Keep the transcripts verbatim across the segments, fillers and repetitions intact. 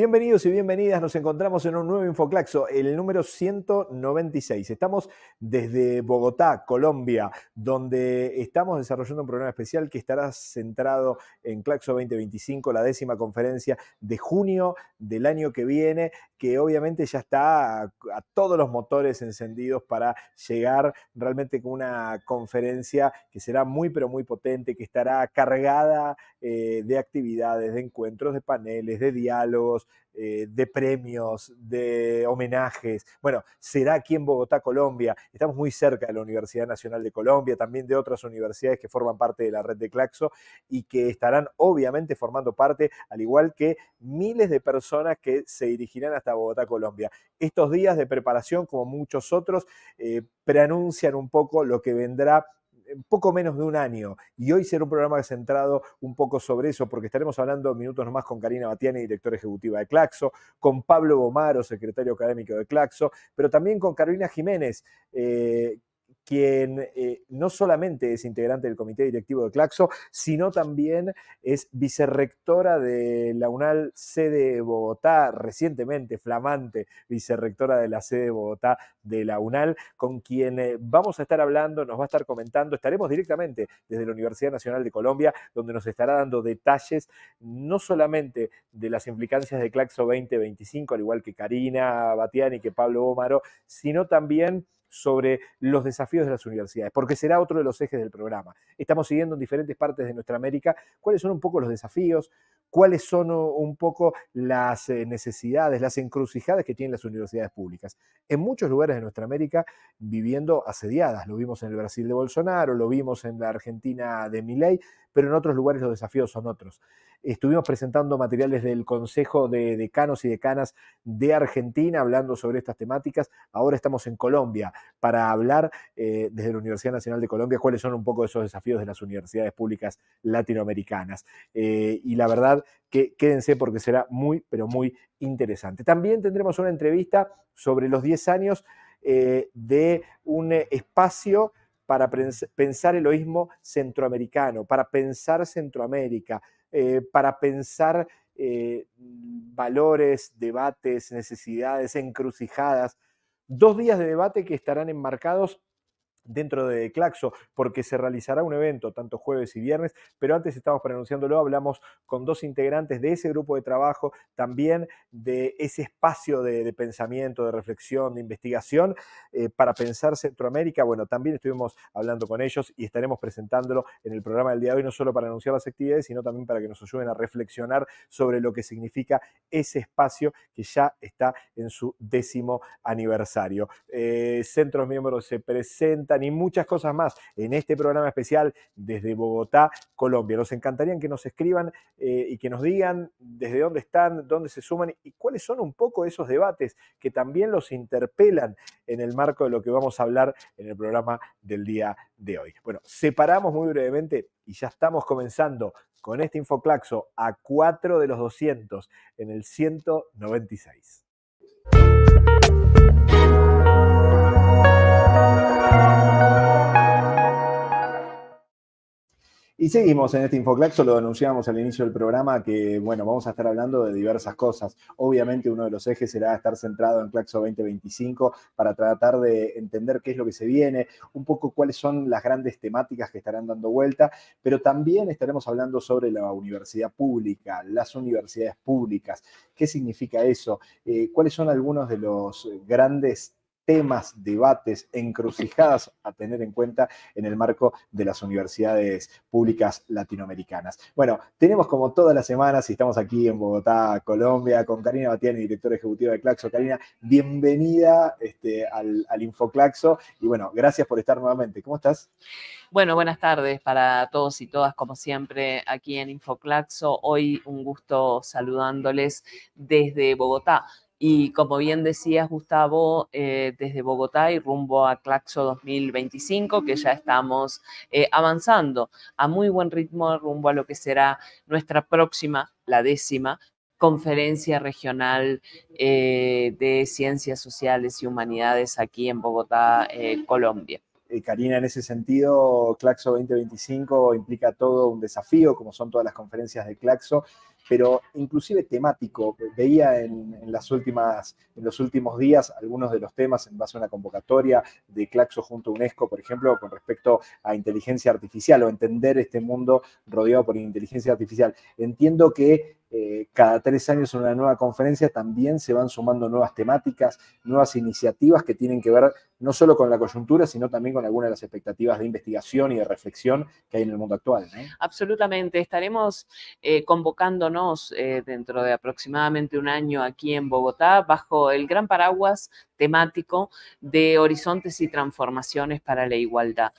Bienvenidos y bienvenidas, nos encontramos en un nuevo Infoclaxo, el número ciento noventa y seis. Estamos desde Bogotá, Colombia, donde estamos desarrollando un programa especial que estará centrado en Claxo veinte veinticinco, la décima conferencia de junio del año que viene, que obviamente ya está a, a todos los motores encendidos para llegar realmente con una conferencia que será muy pero muy potente, que estará cargada eh, de actividades, de encuentros, de paneles, de diálogos, Eh, de premios, de homenajes. Bueno, será aquí en Bogotá, Colombia. Estamos muy cerca de la Universidad Nacional de Colombia, también de otras universidades que forman parte de la red de Claxo y que estarán obviamente formando parte, al igual que miles de personas que se dirigirán hasta Bogotá, Colombia. Estos días de preparación, como muchos otros, eh, preanuncian un poco lo que vendrá en poco menos de un año, y hoy será un programa centrado un poco sobre eso, porque estaremos hablando minutos nomás con Karina Batiani, directora ejecutiva de Claxo, con Pablo Bomaro, secretario académico de Claxo, pero también con Carolina Jiménez, eh, quien eh, no solamente es integrante del comité directivo de Claxo, sino también es vicerrectora de la UNAL sede de Bogotá, recientemente flamante vicerrectora de la sede de Bogotá de la UNAL, con quien eh, vamos a estar hablando, nos va a estar comentando, estaremos directamente desde la Universidad Nacional de Colombia, donde nos estará dando detalles no solamente de las implicancias de Claxo veinte veinticinco, al igual que Karina Batiani y que Pablo Bomaro, sino también sobre los desafíos de las universidades, porque será otro de los ejes del programa. Estamos siguiendo en diferentes partes de nuestra América cuáles son un poco los desafíos, cuáles son un poco las necesidades, las encrucijadas que tienen las universidades públicas. En muchos lugares de nuestra América viviendo asediadas, lo vimos en el Brasil de Bolsonaro, lo vimos en la Argentina de Milei, pero en otros lugares los desafíos son otros. Estuvimos presentando materiales del Consejo de Decanos y Decanas de Argentina hablando sobre estas temáticas. Ahora estamos en Colombia para hablar eh, desde la Universidad Nacional de Colombia cuáles son un poco esos desafíos de las universidades públicas latinoamericanas. Eh, y la verdad que quédense porque será muy, pero muy interesante. También tendremos una entrevista sobre los diez años eh, de un espacio para pensar el oísmo centroamericano, para pensar Centroamérica, eh, para pensar eh, valores, debates, necesidades, encrucijadas. Dos días de debate que estarán enmarcados dentro de Claxo, porque se realizará un evento tanto jueves y viernes, pero antes estamos pronunciándolo, hablamos con dos integrantes de ese grupo de trabajo, también de ese espacio de, de pensamiento, de reflexión, de investigación, eh, para pensar Centroamérica. Bueno, también estuvimos hablando con ellos y estaremos presentándolo en el programa del día de hoy, no solo para anunciar las actividades, sino también para que nos ayuden a reflexionar sobre lo que significa ese espacio que ya está en su décimo aniversario. Eh, centros miembros se presentan y muchas cosas más en este programa especial desde Bogotá, Colombia. Nos encantaría que nos escriban eh, y que nos digan desde dónde están, dónde se suman y cuáles son un poco esos debates que también los interpelan en el marco de lo que vamos a hablar en el programa del día de hoy. Bueno, separamos muy brevemente y ya estamos comenzando con este Infoclaxo a cuatro de los doscientos en el ciento noventa y seis. Y seguimos en este Infoclaxo, lo anunciamos al inicio del programa que, bueno, vamos a estar hablando de diversas cosas. Obviamente uno de los ejes será estar centrado en Claxo veinte veinticinco para tratar de entender qué es lo que se viene, un poco cuáles son las grandes temáticas que estarán dando vuelta, pero también estaremos hablando sobre la universidad pública, las universidades públicas, qué significa eso, eh, cuáles son algunos de los grandes temas, debates, encrucijadas a tener en cuenta en el marco de las universidades públicas latinoamericanas. Bueno, tenemos como todas las semanas, y estamos aquí en Bogotá, Colombia, con Karina Batiani, directora ejecutiva de Claxo. Karina, bienvenida este, al, al Infoclaxo y bueno, gracias por estar nuevamente. ¿Cómo estás? Bueno, buenas tardes para todos y todas, como siempre, aquí en Infoclaxo. Hoy un gusto saludándoles desde Bogotá. Y como bien decías, Gustavo, eh, desde Bogotá y rumbo a Claxo dos mil veinticinco, que ya estamos eh, avanzando a muy buen ritmo rumbo a lo que será nuestra próxima, la décima, conferencia regional eh, de Ciencias Sociales y Humanidades aquí en Bogotá, eh, Colombia. Eh, Karina, en ese sentido, Claxo veinte veinticinco implica todo un desafío, como son todas las conferencias de Claxo, pero inclusive temático. Veía en, en, las últimas, en los últimos días algunos de los temas en base a una convocatoria de Claxo junto a UNESCO, por ejemplo, con respecto a inteligencia artificial o entender este mundo rodeado por inteligencia artificial. Entiendo que Eh, cada tres años en una nueva conferencia también se van sumando nuevas temáticas, nuevas iniciativas que tienen que ver no solo con la coyuntura, sino también con algunas de las expectativas de investigación y de reflexión que hay en el mundo actual, ¿no? Absolutamente. Estaremos eh, convocándonos eh, dentro de aproximadamente un año aquí en Bogotá bajo el gran paraguas temático de Horizontes y Transformaciones para la Igualdad.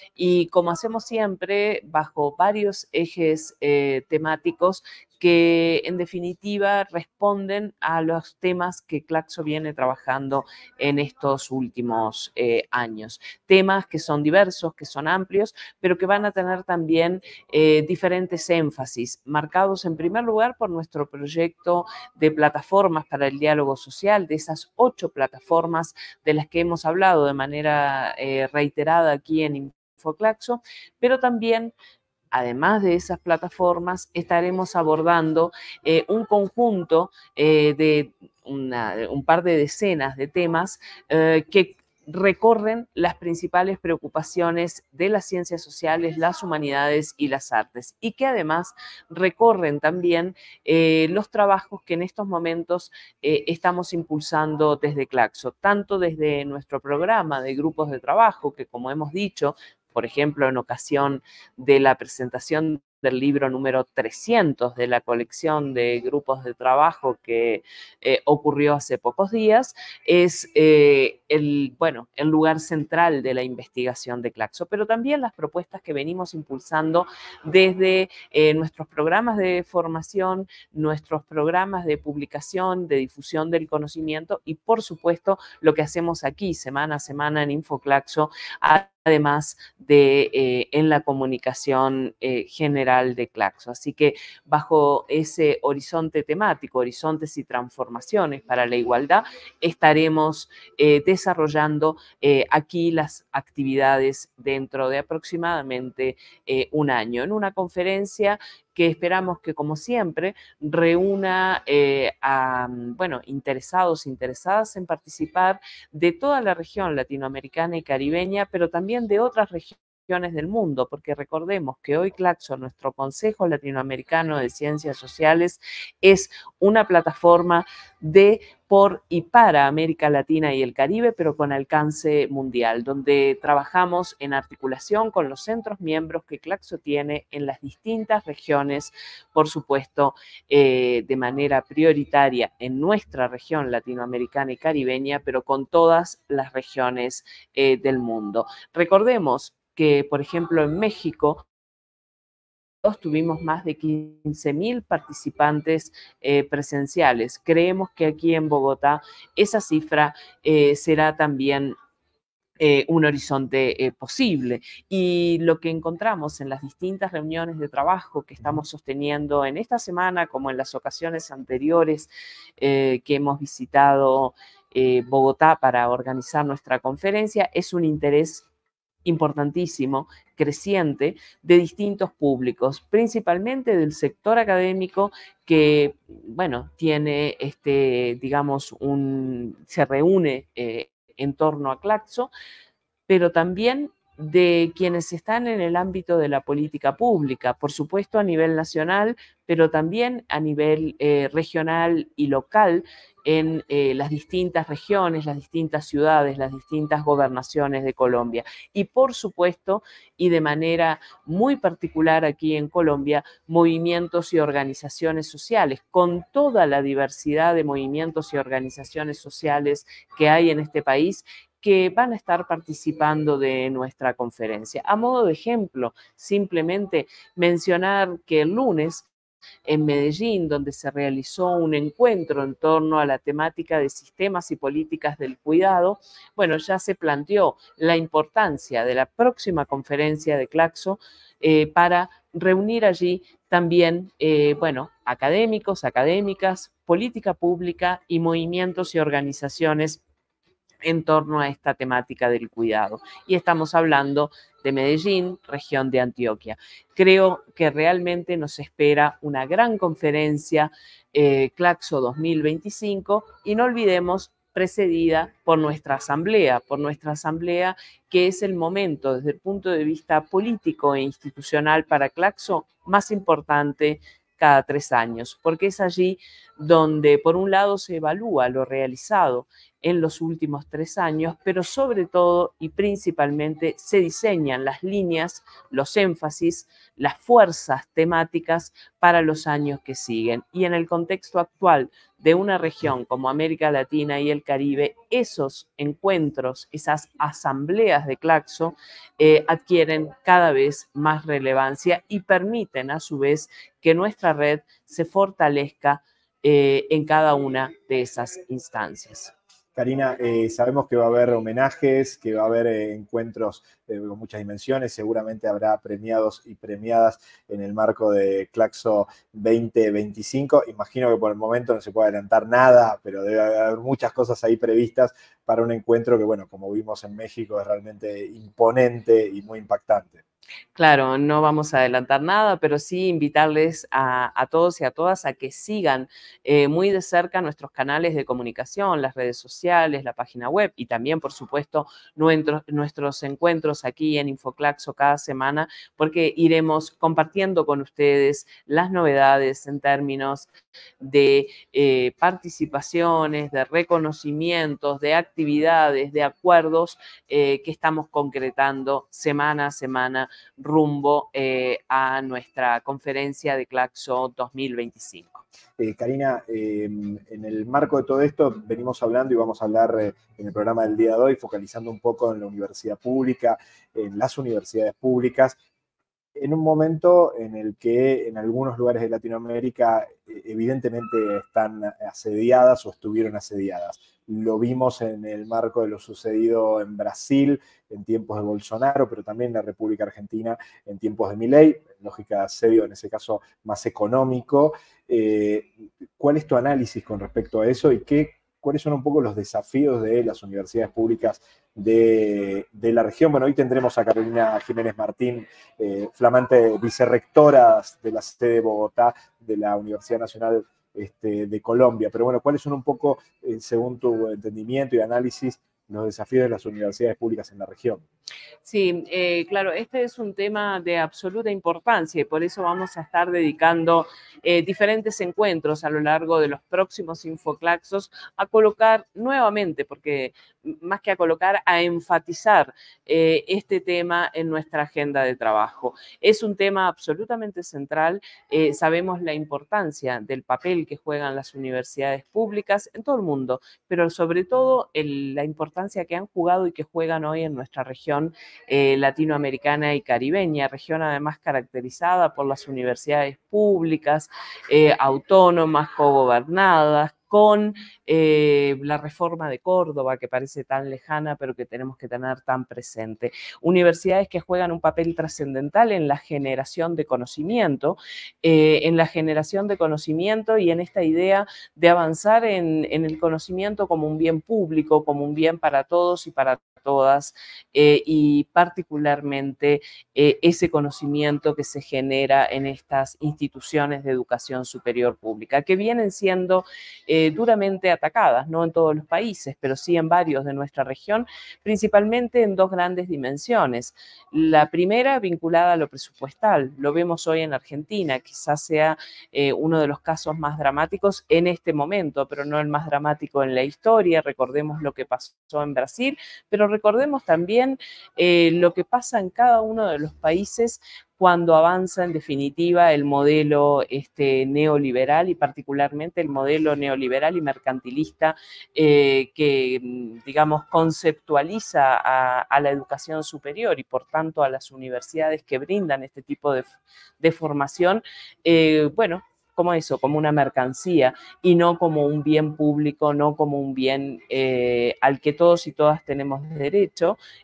Y como hacemos siempre, bajo varios ejes eh, temáticos que en definitiva responden a los temas que Claxo viene trabajando en estos últimos eh, años. Temas que son diversos, que son amplios, pero que van a tener también eh, diferentes énfasis, marcados en primer lugar por nuestro proyecto de plataformas para el diálogo social, de esas ocho plataformas de las que hemos hablado de manera eh, reiterada aquí en Infoclaxo, pero también, además de esas plataformas, estaremos abordando eh, un conjunto eh, de una, un par de decenas de temas eh, que recorren las principales preocupaciones de las ciencias sociales, las humanidades y las artes, y que además recorren también eh, los trabajos que en estos momentos eh, estamos impulsando desde Claxo, tanto desde nuestro programa de grupos de trabajo, que como hemos dicho, por ejemplo, en ocasión de la presentación del libro número trescientos de la colección de grupos de trabajo que eh, ocurrió hace pocos días, es eh, el, bueno, el lugar central de la investigación de Claxo, pero también las propuestas que venimos impulsando desde eh, nuestros programas de formación, nuestros programas de publicación, de difusión del conocimiento y, por supuesto, lo que hacemos aquí semana a semana en Infoclaxo, además de eh, en la comunicación eh, general de Claxo. Así que bajo ese horizonte temático, horizontes y transformaciones para la igualdad, estaremos eh, desarrollando eh, aquí las actividades dentro de aproximadamente eh, un año, en una conferencia que esperamos que, como siempre, reúna eh, a, bueno, interesados, interesadas en participar de toda la región latinoamericana y caribeña, pero también de otras regiones del mundo, porque recordemos que hoy Claxo, nuestro Consejo Latinoamericano de Ciencias Sociales, es una plataforma de, por y para América Latina y el Caribe, pero con alcance mundial, donde trabajamos en articulación con los centros miembros que Claxo tiene en las distintas regiones, por supuesto, eh, de manera prioritaria en nuestra región latinoamericana y caribeña, pero con todas las regiones eh, del mundo. Recordemos que, por ejemplo, en México tuvimos más de quince mil participantes eh, presenciales. Creemos que aquí en Bogotá esa cifra eh, será también Eh, un horizonte eh, posible. Y lo que encontramos en las distintas reuniones de trabajo que estamos sosteniendo en esta semana, como en las ocasiones anteriores eh, que hemos visitado eh, Bogotá para organizar nuestra conferencia, es un interés importantísimo, creciente, de distintos públicos, principalmente del sector académico que, bueno, tiene, este, digamos, un, se reúne eh, en torno a Claxo, pero también de quienes están en el ámbito de la política pública, por supuesto a nivel nacional, pero también a nivel eh, regional y local en eh, las distintas regiones, las distintas ciudades, las distintas gobernaciones de Colombia. Y por supuesto, y de manera muy particular aquí en Colombia, movimientos y organizaciones sociales, con toda la diversidad de movimientos y organizaciones sociales que hay en este país, que van a estar participando de nuestra conferencia. A modo de ejemplo, simplemente mencionar que el lunes en Medellín, donde se realizó un encuentro en torno a la temática de sistemas y políticas del cuidado, bueno, ya se planteó la importancia de la próxima conferencia de Claxo eh, para reunir allí también, eh, bueno, académicos, académicas, política pública y movimientos y organizaciones en torno a esta temática del cuidado. Y estamos hablando de Medellín, región de Antioquia. Creo que realmente nos espera una gran conferencia eh, Claxo dos mil veinticinco y no olvidemos precedida por nuestra asamblea, por nuestra asamblea que es el momento desde el punto de vista político e institucional para Claxo más importante cada tres años, porque es allí donde por un lado se evalúa lo realizado en los últimos tres años, pero sobre todo y principalmente se diseñan las líneas, los énfasis, las fuerzas temáticas para los años que siguen. Y en el contexto actual de una región como América Latina y el Caribe, esos encuentros, esas asambleas de Claxo eh, adquieren cada vez más relevancia y permiten a su vez que nuestra red se fortalezca eh, en cada una de esas instancias. Karina, eh, sabemos que va a haber homenajes, que va a haber eh, encuentros eh, con muchas dimensiones, seguramente habrá premiados y premiadas en el marco de Claxo veinte veinticinco. Imagino que por el momento no se puede adelantar nada, pero debe haber muchas cosas ahí previstas para un encuentro que, bueno, como vimos en México, es realmente imponente y muy impactante. Claro, no vamos a adelantar nada, pero sí invitarles a, a todos y a todas a que sigan eh, muy de cerca nuestros canales de comunicación, las redes sociales, la página web y también, por supuesto, nuestros, nuestros encuentros aquí en InfoClaxo cada semana, porque iremos compartiendo con ustedes las novedades en términos de eh, participaciones, de reconocimientos, de actividades, de acuerdos eh, que estamos concretando semana a semana rumbo eh, a nuestra conferencia de Claxo dos mil veinticinco. Eh, Karina, eh, en el marco de todo esto venimos hablando y vamos a hablar eh, en el programa del día de hoy, focalizando un poco en la universidad pública, en las universidades públicas, en un momento en el que en algunos lugares de Latinoamérica evidentemente están asediadas o estuvieron asediadas. Lo vimos en el marco de lo sucedido en Brasil en tiempos de Bolsonaro, pero también en la República Argentina en tiempos de Milei, lógica de asedio en ese caso más económico. Eh, ¿Cuál es tu análisis con respecto a eso y qué, cuáles son un poco los desafíos de las universidades públicas de, de la región? Bueno, hoy tendremos a Carolina Jiménez Martín, eh, flamante vicerrectora de la sede de Bogotá de la Universidad Nacional este, de Colombia. Pero bueno, ¿cuáles son un poco, eh, según tu entendimiento y análisis, los desafíos de las universidades públicas en la región? Sí, eh, claro, este es un tema de absoluta importancia y por eso vamos a estar dedicando eh, diferentes encuentros a lo largo de los próximos InfoClaxos a colocar nuevamente, porque más que a colocar, a enfatizar eh, este tema en nuestra agenda de trabajo. Es un tema absolutamente central, eh, sabemos la importancia del papel que juegan las universidades públicas en todo el mundo, pero sobre todo el, la importancia que han jugado y que juegan hoy en nuestra región eh, latinoamericana y caribeña, región además caracterizada por las universidades públicas, eh, autónomas, cogobernadas, con eh, la reforma de Córdoba, que parece tan lejana, pero que tenemos que tener tan presente. Universidades que juegan un papel trascendental en la generación de conocimiento, eh, en la generación de conocimiento y en esta idea de avanzar en, en el conocimiento como un bien público, como un bien para todos y para todas, eh, y particularmente eh, ese conocimiento que se genera en estas instituciones de educación superior pública, que vienen siendo eh, duramente atacadas, no en todos los países, pero sí en varios de nuestra región, principalmente en dos grandes dimensiones. La primera vinculada a lo presupuestal, lo vemos hoy en Argentina, quizás sea eh, uno de los casos más dramáticos en este momento, pero no el más dramático en la historia. Recordemos lo que pasó en Brasil, pero recordemos también eh, lo que pasa en cada uno de los países cuando avanza en definitiva el modelo este, neoliberal y particularmente el modelo neoliberal y mercantilista eh, que, digamos, conceptualiza a, a la educación superior y por tanto a las universidades que brindan este tipo de, de formación, eh, bueno, como eso, como una mercancía y no como un bien público, no como un bien eh, al que todos y todas tenemos derecho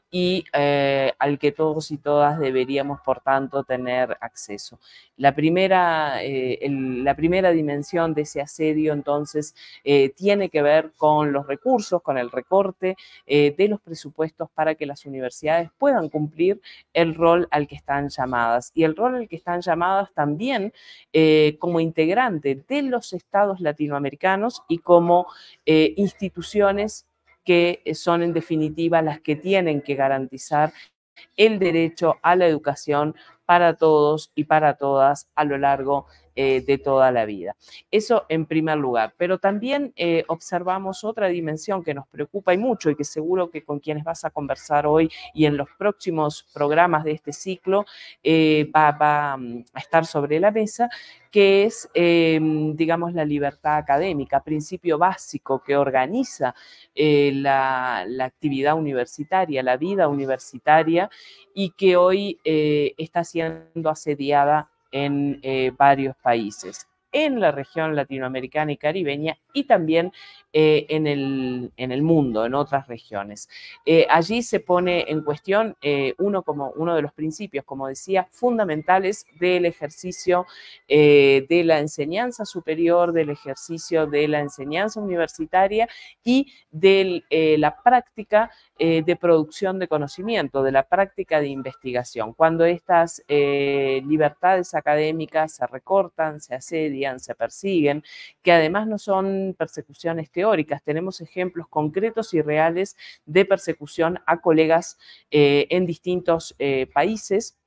y eh, al que todos y todas deberíamos, por tanto, tener acceso. La primera, eh, el, la primera dimensión de ese asedio, entonces, eh, tiene que ver con los recursos, con el recorte eh, de los presupuestos para que las universidades puedan cumplir el rol al que están llamadas. Y el rol al que están llamadas también eh, como integrante de los estados latinoamericanos y como eh, instituciones que son en definitiva las que tienen que garantizar el derecho a la educación para todos y para todas a lo largo eh, de toda la vida. Eso en primer lugar, pero también eh, observamos otra dimensión que nos preocupa y mucho y que seguro que con quienes vas a conversar hoy y en los próximos programas de este ciclo eh, va, va a estar sobre la mesa, que es, eh, digamos, la libertad académica, principio básico que organiza eh, la, la actividad universitaria, la vida universitaria, y que hoy eh, está siendo asediada en eh, varios países, en la región latinoamericana y caribeña y también eh, en, el, en el mundo, en otras regiones. Eh, allí se pone en cuestión eh, uno, como, uno de los principios, como decía, fundamentales del ejercicio eh, de la enseñanza superior, del ejercicio de la enseñanza universitaria y de eh, la práctica eh, de producción de conocimiento, de la práctica de investigación. Cuando estas eh, libertades académicas se recortan, se asedian, se persiguen, que además no son persecuciones teóricas, tenemos ejemplos concretos y reales de persecución a colegas eh, en distintos eh, países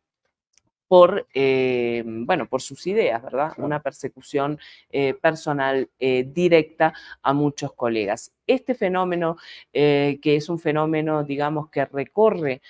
por, eh, bueno, por sus ideas, ¿verdad? Una persecución eh, personal eh, directa a muchos colegas. Este fenómeno, eh, que es un fenómeno, digamos, que recorre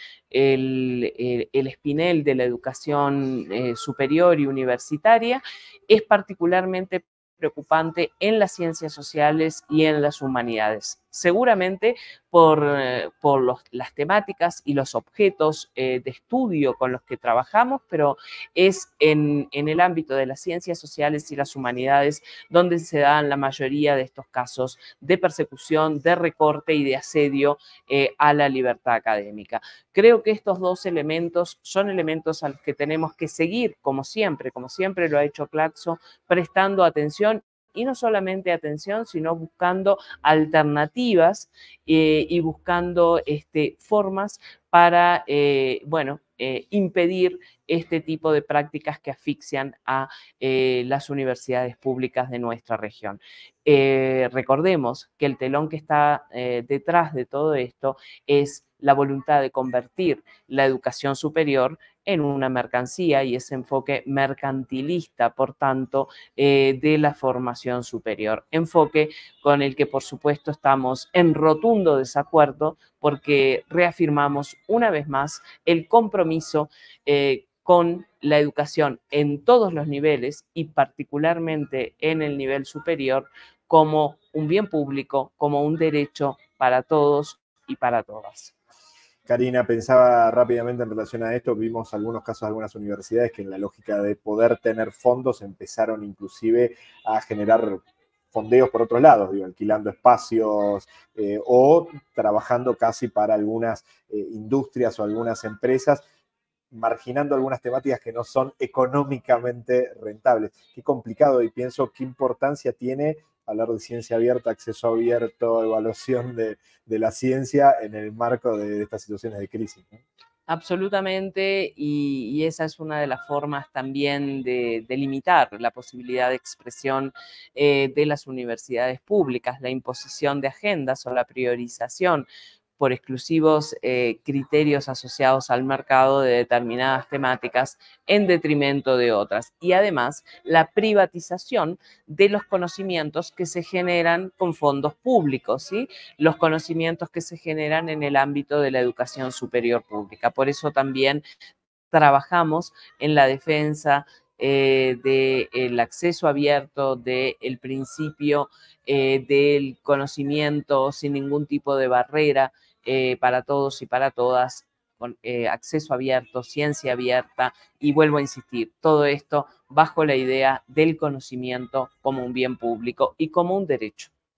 el, el, el espinel de la educación eh, superior y universitaria, es particularmente preocupante en las ciencias sociales y en las humanidades. Seguramente por, eh, por los, las temáticas y los objetos eh, de estudio con los que trabajamos, pero es en, en el ámbito de las ciencias sociales y las humanidades donde se dan la mayoría de estos casos de persecución, de recorte y de asedio eh, a la libertad académica. Creo que estos dos elementos son elementos a los que tenemos que seguir, como siempre, como siempre lo ha hecho Claxo, prestando atención y no solamente atención, sino buscando alternativas eh, y buscando este, formas para, eh, bueno, eh, impedir este tipo de prácticas que asfixian a eh, las universidades públicas de nuestra región. Eh, recordemos que el telón que está eh, detrás de todo esto es la voluntad de convertir la educación superior en una mercancía y ese enfoque mercantilista, por tanto, eh, de la formación superior. Enfoque con el que, por supuesto, estamos en rotundo desacuerdo porque reafirmamos una vez más el compromiso eh, con la educación en todos los niveles y particularmente en el nivel superior como un bien público, como un derecho para todos y para todas. Karina, pensaba rápidamente en relación a esto, vimos algunos casos de algunas universidades que en la lógica de poder tener fondos empezaron inclusive a generar fondeos por otros lados, digo, alquilando espacios eh, o trabajando casi para algunas eh, industrias o algunas empresas, marginando algunas temáticas que no son económicamente rentables. Qué complicado y pienso qué importancia tiene hablar de ciencia abierta, acceso abierto, evaluación de, de la ciencia en el marco de, de estas situaciones de crisis, ¿no? Absolutamente, y, y esa es una de las formas también de, de limitar la posibilidad de expresión eh, de las universidades públicas, la imposición de agendas o la priorización por exclusivos eh, criterios asociados al mercado de determinadas temáticas en detrimento de otras. Y además, la privatización de los conocimientos que se generan con fondos públicos, ¿sí? Los conocimientos que se generan en el ámbito de la educación superior pública. Por eso también trabajamos en la defensa eh, del acceso abierto, del principio eh, del conocimiento sin ningún tipo de barrera eh, para todos y para todas, con eh, acceso abierto, ciencia abierta, y vuelvo a insistir, todo esto bajo la idea del conocimiento como un bien público y como un derecho.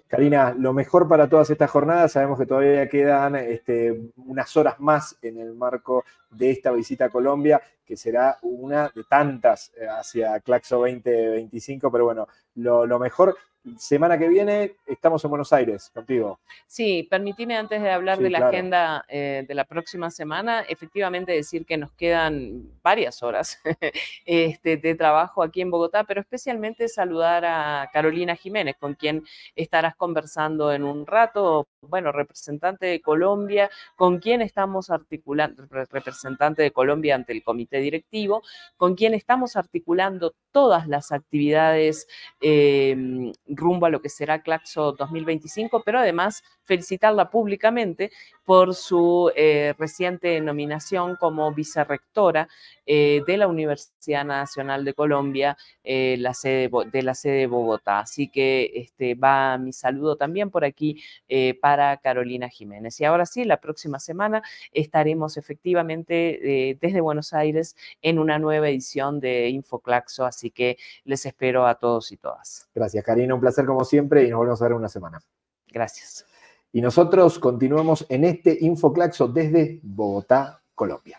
Karina, lo mejor para todas estas jornadas. Sabemos que todavía quedan este, unas horas más en el marco de esta visita a Colombia, que será una de tantas hacia Claxo veinte veinticinco, pero bueno, lo, lo mejor. Semana que viene estamos en Buenos Aires contigo. Sí, permitime antes de hablar Sí, de la claro. agenda eh, de la próxima semana, efectivamente decir que nos quedan varias horas este, de trabajo aquí en Bogotá, pero especialmente saludar a Carolina Jiménez, con quien estarás conversando en un rato, bueno, representante de Colombia, con quien estamos articulando, representante de Colombia ante el comité directivo, con quien estamos articulando todas las actividades eh, rumbo a lo que será Claxo dos mil veinticinco, pero además felicitarla públicamente por su eh, reciente nominación como vicerrectora eh, de la Universidad Nacional de Colombia, eh, la sede de la sede de Bogotá. Así que este, va mi saludo también por aquí eh, para Carolina Jiménez. Y ahora sí, la próxima semana estaremos efectivamente eh, desde Buenos Aires en una nueva edición de InfoClaxo, así que les espero a todos y todas. Gracias, Karina, un placer como siempre y nos volvemos a ver en una semana. Gracias. Y nosotros continuamos en este InfoClaxo desde Bogotá, Colombia.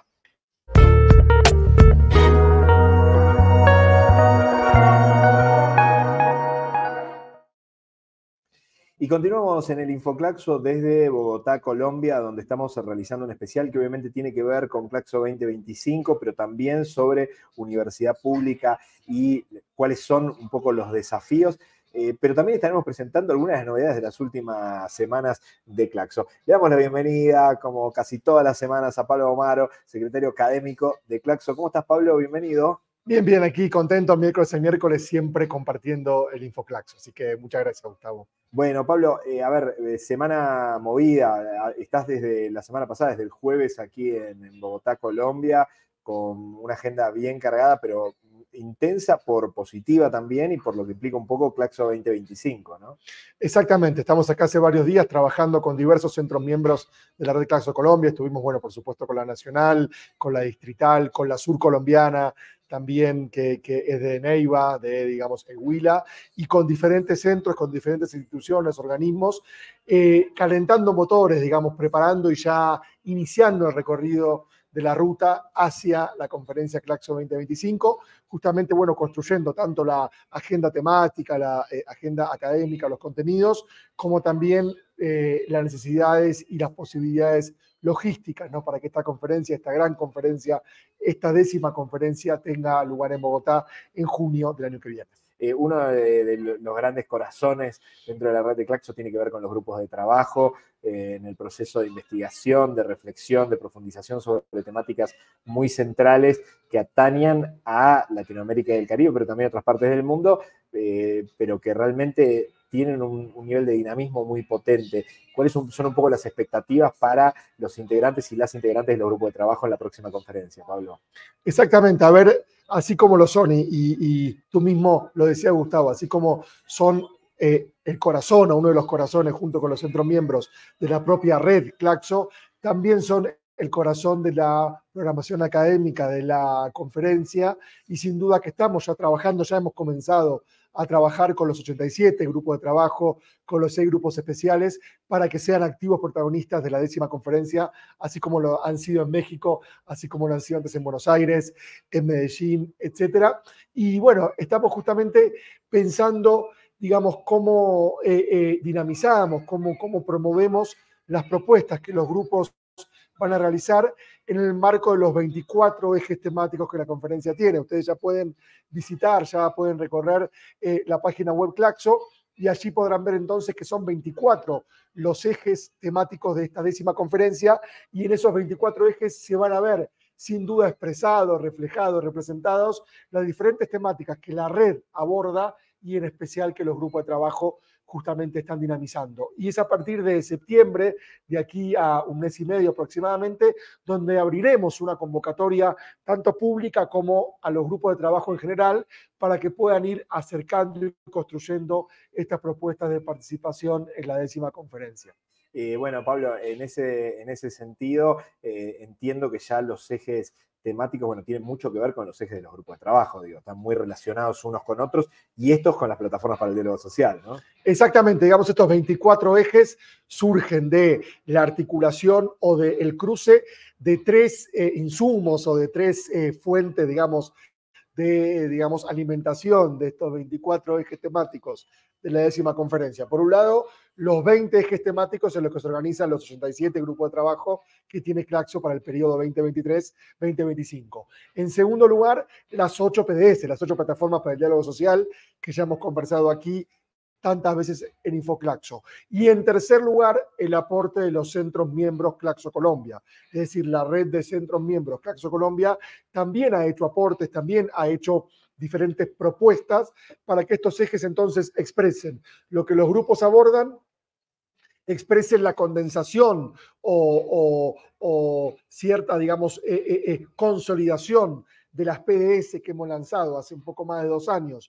Y continuamos en el InfoClaxo desde Bogotá, Colombia, donde estamos realizando un especial que obviamente tiene que ver con Claxo veinte veinticinco, pero también sobre universidad pública y cuáles son un poco los desafíos. Eh, pero también estaremos presentando algunas de las novedades de las últimas semanas de Claxo. Le damos la bienvenida, como casi todas las semanas, a Pablo Omaro, secretario académico de Claxo. ¿Cómo estás, Pablo? Bienvenido. Bien, bien, aquí contento, miércoles a miércoles, siempre compartiendo el InfoClaxo. Así que muchas gracias, Gustavo. Bueno, Pablo, eh, a ver, eh, semana movida. Estás desde la semana pasada, desde el jueves aquí en, en Bogotá, Colombia, con una agenda bien cargada, pero intensa por positiva también y por lo que implica un poco Claxo veinte veinticinco, ¿no? Exactamente, estamos acá hace varios días trabajando con diversos centros miembros de la red Claxo Colombia. Estuvimos, bueno, por supuesto, con la Nacional, con la Distrital, con la Sur Colombiana, también que, que es de Neiva, de, digamos, el Huila, y con diferentes centros, con diferentes instituciones, organismos, eh, calentando motores, digamos, preparando y ya iniciando el recorrido de la ruta hacia la conferencia Claxo veinte veinticinco, justamente, bueno, construyendo tanto la agenda temática, la eh, agenda académica, los contenidos, como también eh, las necesidades y las posibilidades logísticas, ¿no? Para que esta conferencia, esta gran conferencia, esta décima conferencia tenga lugar en Bogotá en junio del año que viene. Eh, uno de, de los grandes corazones dentro de la red de Claxo tiene que ver con los grupos de trabajo, eh, en el proceso de investigación, de reflexión, de profundización sobre temáticas muy centrales que atañan a Latinoamérica y el Caribe, pero también a otras partes del mundo, eh, pero que realmente tienen un, un nivel de dinamismo muy potente. ¿Cuáles son, son un poco las expectativas para los integrantes y las integrantes de los grupos de trabajo en la próxima conferencia, Pablo? Exactamente, a ver, así como lo son, y, y tú mismo lo decías, Gustavo, así como son eh, el corazón o uno de los corazones junto con los centros miembros de la propia red Claxo, también son el corazón de la programación académica de la conferencia, y sin duda que estamos ya trabajando, ya hemos comenzado a trabajar con los ochenta y siete grupos de trabajo, con los seis grupos especiales, para que sean activos protagonistas de la décima conferencia, así como lo han sido en México, así como lo han sido antes en Buenos Aires, en Medellín, etcétera. Y bueno, estamos justamente pensando, digamos, cómo eh, eh, dinamizamos, cómo, cómo promovemos las propuestas que los grupos van a realizar en el marco de los veinticuatro ejes temáticos que la conferencia tiene. Ustedes ya pueden visitar, ya pueden recorrer eh, la página web Claxo, y allí podrán ver entonces que son veinticuatro los ejes temáticos de esta décima conferencia, y en esos veinticuatro ejes se van a ver sin duda expresados, reflejados, representados las diferentes temáticas que la red aborda y en especial que los grupos de trabajo justamente están dinamizando. Y es a partir de septiembre, de aquí a un mes y medio aproximadamente, donde abriremos una convocatoria tanto pública como a los grupos de trabajo en general, para que puedan ir acercando y construyendo estas propuestas de participación en la décima conferencia. Eh, bueno, Pablo, en ese, en ese sentido, eh, entiendo que ya los ejes temáticos, bueno, tienen mucho que ver con los ejes de los grupos de trabajo, digo, están muy relacionados unos con otros y estos con las plataformas para el diálogo social, ¿no? Exactamente, digamos, estos veinticuatro ejes surgen de la articulación o del cruce de tres eh, insumos o de tres eh, fuentes, digamos, de, digamos, alimentación de estos veinticuatro ejes temáticos de la décima conferencia. Por un lado, los veinte ejes temáticos en los que se organizan los ochenta y siete grupos de trabajo que tiene Claxo para el periodo veinte veintitrés veinte veinticinco. En segundo lugar, las ocho P D S, las ocho plataformas para el diálogo social, que ya hemos conversado aquí tantas veces en InfoClaxo. Y en tercer lugar, el aporte de los centros miembros Claxo Colombia. Es decir, la red de centros miembros Claxo Colombia también ha hecho aportes, también ha hecho diferentes propuestas para que estos ejes entonces expresen lo que los grupos abordan, expresen la condensación o, o, o cierta, digamos, eh, eh, eh, consolidación de las P D S que hemos lanzado hace un poco más de dos años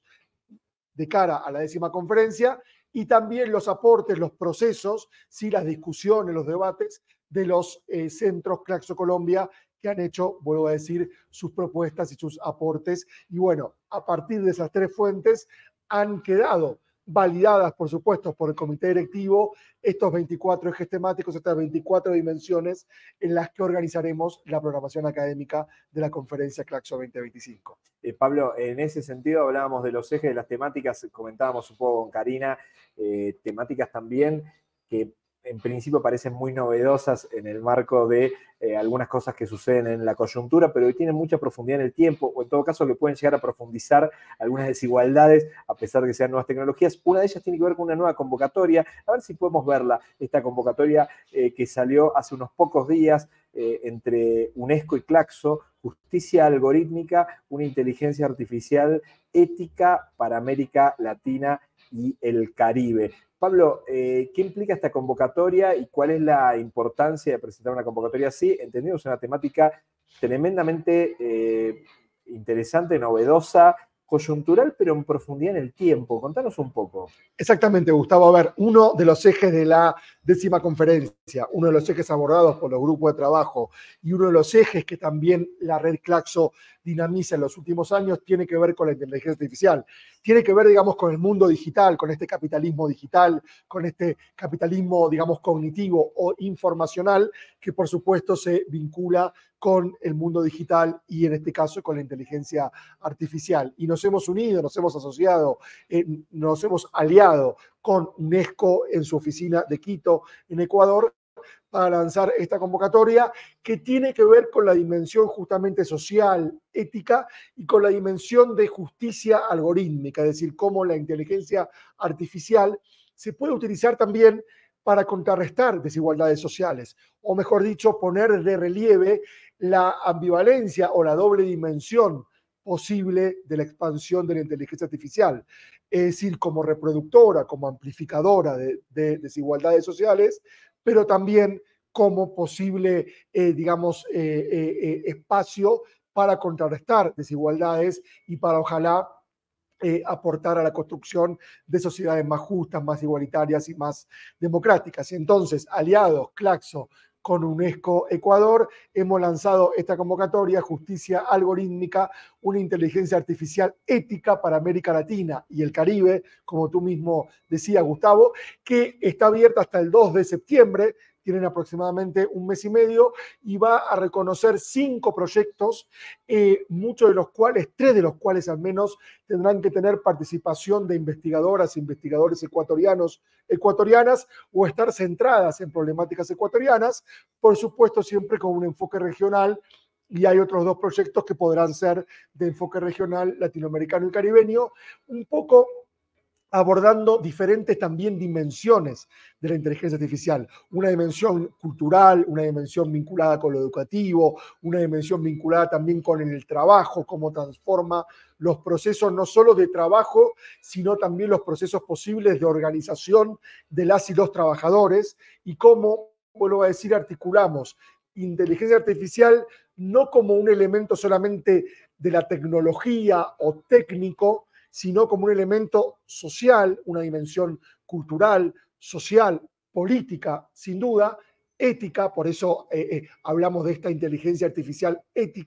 de cara a la décima conferencia, y también los aportes, los procesos, ¿sí? Las discusiones, los debates de los eh, centros Claxo Colombia que han hecho, vuelvo a decir, sus propuestas y sus aportes. Y bueno, a partir de esas tres fuentes han quedado validadas, por supuesto, por el comité directivo, estos veinticuatro ejes temáticos, estas veinticuatro dimensiones en las que organizaremos la programación académica de la conferencia Claxo veinte veinticinco. Eh, Pablo, en ese sentido hablábamos de los ejes de las temáticas, comentábamos un poco con Karina, eh, temáticas también que en principio parecen muy novedosas en el marco de eh, algunas cosas que suceden en la coyuntura, pero que tienen mucha profundidad en el tiempo, o en todo caso que pueden llegar a profundizar algunas desigualdades, a pesar de que sean nuevas tecnologías. Una de ellas tiene que ver con una nueva convocatoria. A ver si podemos verla, esta convocatoria eh, que salió hace unos pocos días eh, entre UNESCO y Claxo, Justicia Algorítmica, una inteligencia artificial ética para América Latina y el Caribe. Pablo, eh, ¿qué implica esta convocatoria y cuál es la importancia de presentar una convocatoria así? Entendido, es una temática tremendamente eh, interesante, novedosa, coyuntural, pero en profundidad en el tiempo. Contanos un poco. Exactamente, Gustavo. A ver, uno de los ejes de la décima conferencia, uno de los ejes abordados por los grupos de trabajo y uno de los ejes que también la red Claxo dinamiza en los últimos años tiene que ver con la inteligencia artificial. Tiene que ver, digamos, con el mundo digital, con este capitalismo digital, con este capitalismo, digamos, cognitivo o informacional que, por supuesto, se vincula con el mundo digital y, en este caso, con la inteligencia artificial. Y nos hemos unido, nos hemos asociado, eh, nos hemos aliado con UNESCO en su oficina de Quito, en Ecuador, para lanzar esta convocatoria que tiene que ver con la dimensión justamente social, ética y con la dimensión de justicia algorítmica, es decir, cómo la inteligencia artificial se puede utilizar también para contrarrestar desigualdades sociales, o mejor dicho, poner de relieve la ambivalencia o la doble dimensión posible de la expansión de la inteligencia artificial, es decir, como reproductora, como amplificadora de, de desigualdades sociales, pero también como posible, eh, digamos, eh, eh, espacio para contrarrestar desigualdades y para, ojalá, eh, aportar a la construcción de sociedades más justas, más igualitarias y más democráticas. Entonces, aliados, Claxo, con UNESCO Ecuador, hemos lanzado esta convocatoria, Justicia Algorítmica, una inteligencia artificial ética para América Latina y el Caribe, como tú mismo decías, Gustavo, que está abierta hasta el dos de septiembre, tienen aproximadamente un mes y medio, y va a reconocer cinco proyectos, eh, muchos de los cuales, tres de los cuales al menos, tendrán que tener participación de investigadoras e investigadores ecuatorianos, ecuatorianas, o estar centradas en problemáticas ecuatorianas, por supuesto siempre con un enfoque regional, y hay otros dos proyectos que podrán ser de enfoque regional, latinoamericano y caribeño, un poco abordando diferentes también dimensiones de la inteligencia artificial. Una dimensión cultural, una dimensión vinculada con lo educativo, una dimensión vinculada también con el trabajo, cómo transforma los procesos no solo de trabajo, sino también los procesos posibles de organización de las y los trabajadores, y cómo, vuelvo a decir, articulamos inteligencia artificial no como un elemento solamente de la tecnología o técnico, sino como un elemento social, una dimensión cultural, social, política, sin duda, ética, por eso eh, eh, hablamos de esta inteligencia artificial ética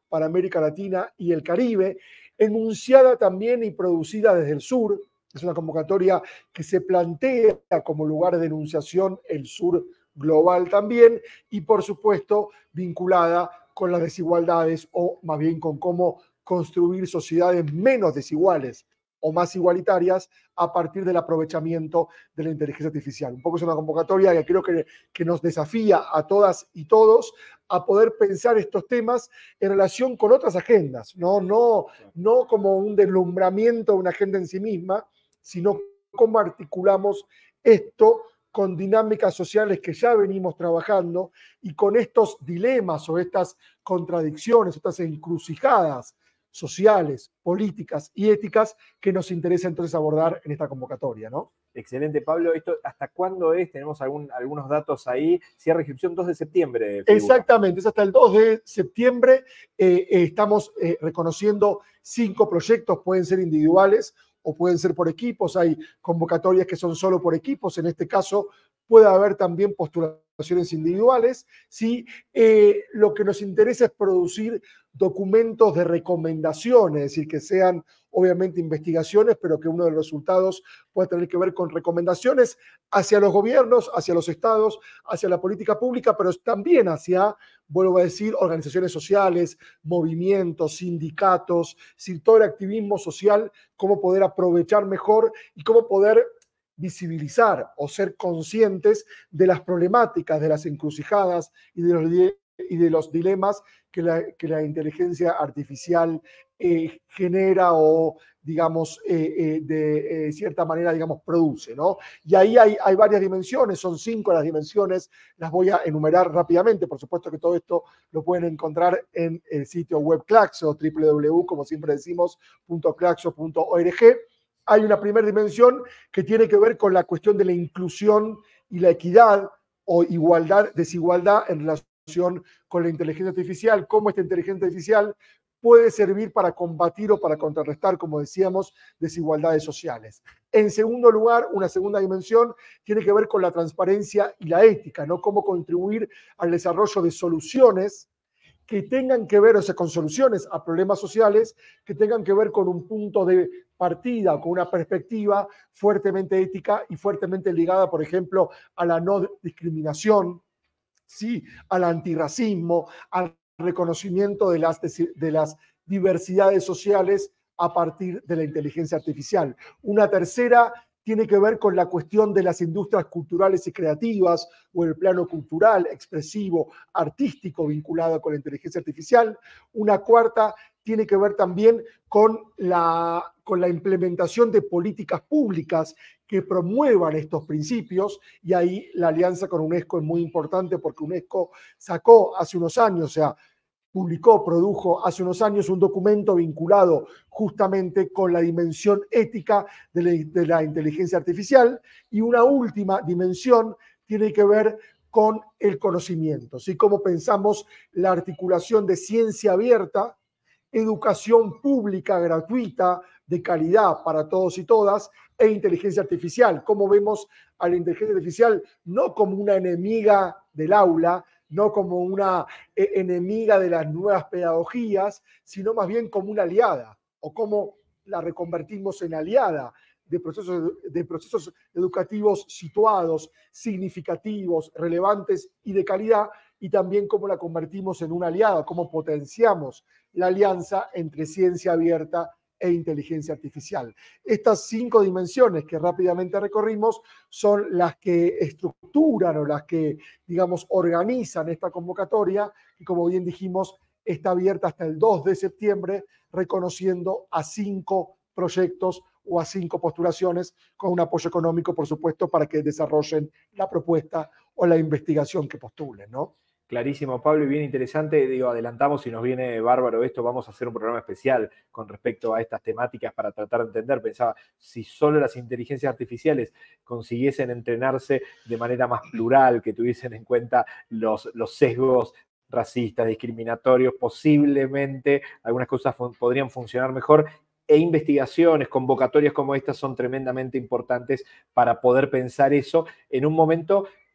para América Latina y el Caribe, enunciada también y producida desde el sur. Es una convocatoria que se plantea como lugar de enunciación el sur global también, y por supuesto vinculada con las desigualdades, o más bien con cómo construir sociedades menos desiguales o más igualitarias a partir del aprovechamiento de la inteligencia artificial. Un poco es una convocatoria que creo que, que nos desafía a todas y todos a poder pensar estos temas en relación con otras agendas, no, no, no como un deslumbramiento de una agenda en sí misma, sino cómo articulamos esto con dinámicas sociales que ya venimos trabajando y con estos dilemas o estas contradicciones, estas encrucijadas sociales, políticas y éticas que nos interesa entonces abordar en esta convocatoria, ¿no? Excelente, Pablo. ¿Esto hasta cuándo es? Tenemos algún, algunos datos ahí. Cierre de inscripción dos de septiembre. Figura. Exactamente, es hasta el dos de septiembre. Eh, eh, estamos eh, reconociendo cinco proyectos, pueden ser individuales o pueden ser por equipos. Hay convocatorias que son solo por equipos. En este caso puede haber también postulaciones individuales. ¿Sí? Eh, lo que nos interesa es producir documentos de recomendaciones, es decir, que sean obviamente investigaciones, pero que uno de los resultados pueda tener que ver con recomendaciones hacia los gobiernos, hacia los estados, hacia la política pública, pero también hacia, vuelvo a decir, organizaciones sociales, movimientos, sindicatos, si todo el activismo social, cómo poder aprovechar mejor y cómo poder visibilizar o ser conscientes de las problemáticas, de las encrucijadas y de los, y de los dilemas que la, que la inteligencia artificial eh, genera o, digamos, eh, eh, de eh, cierta manera, digamos, produce, ¿no? Y ahí hay, hay varias dimensiones, son cinco las dimensiones, las voy a enumerar rápidamente. Por supuesto que todo esto lo pueden encontrar en el sitio web Claxo, doble u doble u doble u, como siempre decimos, punto claxo punto org. Hay una primera dimensión que tiene que ver con la cuestión de la inclusión y la equidad o igualdad, desigualdad en relación con la inteligencia artificial, cómo esta inteligencia artificial puede servir para combatir o para contrarrestar, como decíamos, desigualdades sociales. En segundo lugar, una segunda dimensión tiene que ver con la transparencia y la ética, ¿no? Cómo contribuir al desarrollo de soluciones que tengan que ver, o sea, con soluciones a problemas sociales que tengan que ver con un punto de partida, con una perspectiva fuertemente ética y fuertemente ligada, por ejemplo, a la no discriminación, ¿sí? Al antirracismo, al reconocimiento de las, de las diversidades sociales a partir de la inteligencia artificial. Una tercera tiene que ver con la cuestión de las industrias culturales y creativas o el plano cultural, expresivo, artístico vinculado con la inteligencia artificial. Una cuarta tiene que ver también con la, con la implementación de políticas públicas que promuevan estos principios, y ahí la alianza con UNESCO es muy importante porque UNESCO sacó hace unos años, o sea, publicó, produjo hace unos años un documento vinculado justamente con la dimensión ética de la, de la inteligencia artificial, y una última dimensión tiene que ver con el conocimiento, ¿sí? Cómo pensamos la articulación de ciencia abierta, educación pública gratuita de calidad para todos y todas, e inteligencia artificial. Cómo vemos a la inteligencia artificial no como una enemiga del aula, no como una eh, enemiga de las nuevas pedagogías, sino más bien como una aliada, o cómo la reconvertimos en aliada de procesos, de procesos educativos situados, significativos, relevantes y de calidad, y también cómo la convertimos en una aliada, cómo potenciamos la alianza entre ciencia abierta e inteligencia artificial. Estas cinco dimensiones que rápidamente recorrimos son las que estructuran o las que, digamos, organizan esta convocatoria, y como bien dijimos, está abierta hasta el dos de septiembre, reconociendo a cinco proyectos o a cinco postulaciones con un apoyo económico, por supuesto, para que desarrollen la propuesta o la investigación que postulen, ¿no? Clarísimo, Pablo, y bien interesante. Digo, adelantamos y nos viene bárbaro esto. Vamos a hacer un programa especial con respecto a estas temáticas para tratar de entender. Pensaba, si solo las inteligencias artificiales consiguiesen entrenarse de manera más plural, que tuviesen en cuenta los, los sesgos racistas, discriminatorios, posiblemente algunas cosas fun- podrían funcionar mejor. E investigaciones, convocatorias como estas son tremendamente importantes para poder pensar eso en un momento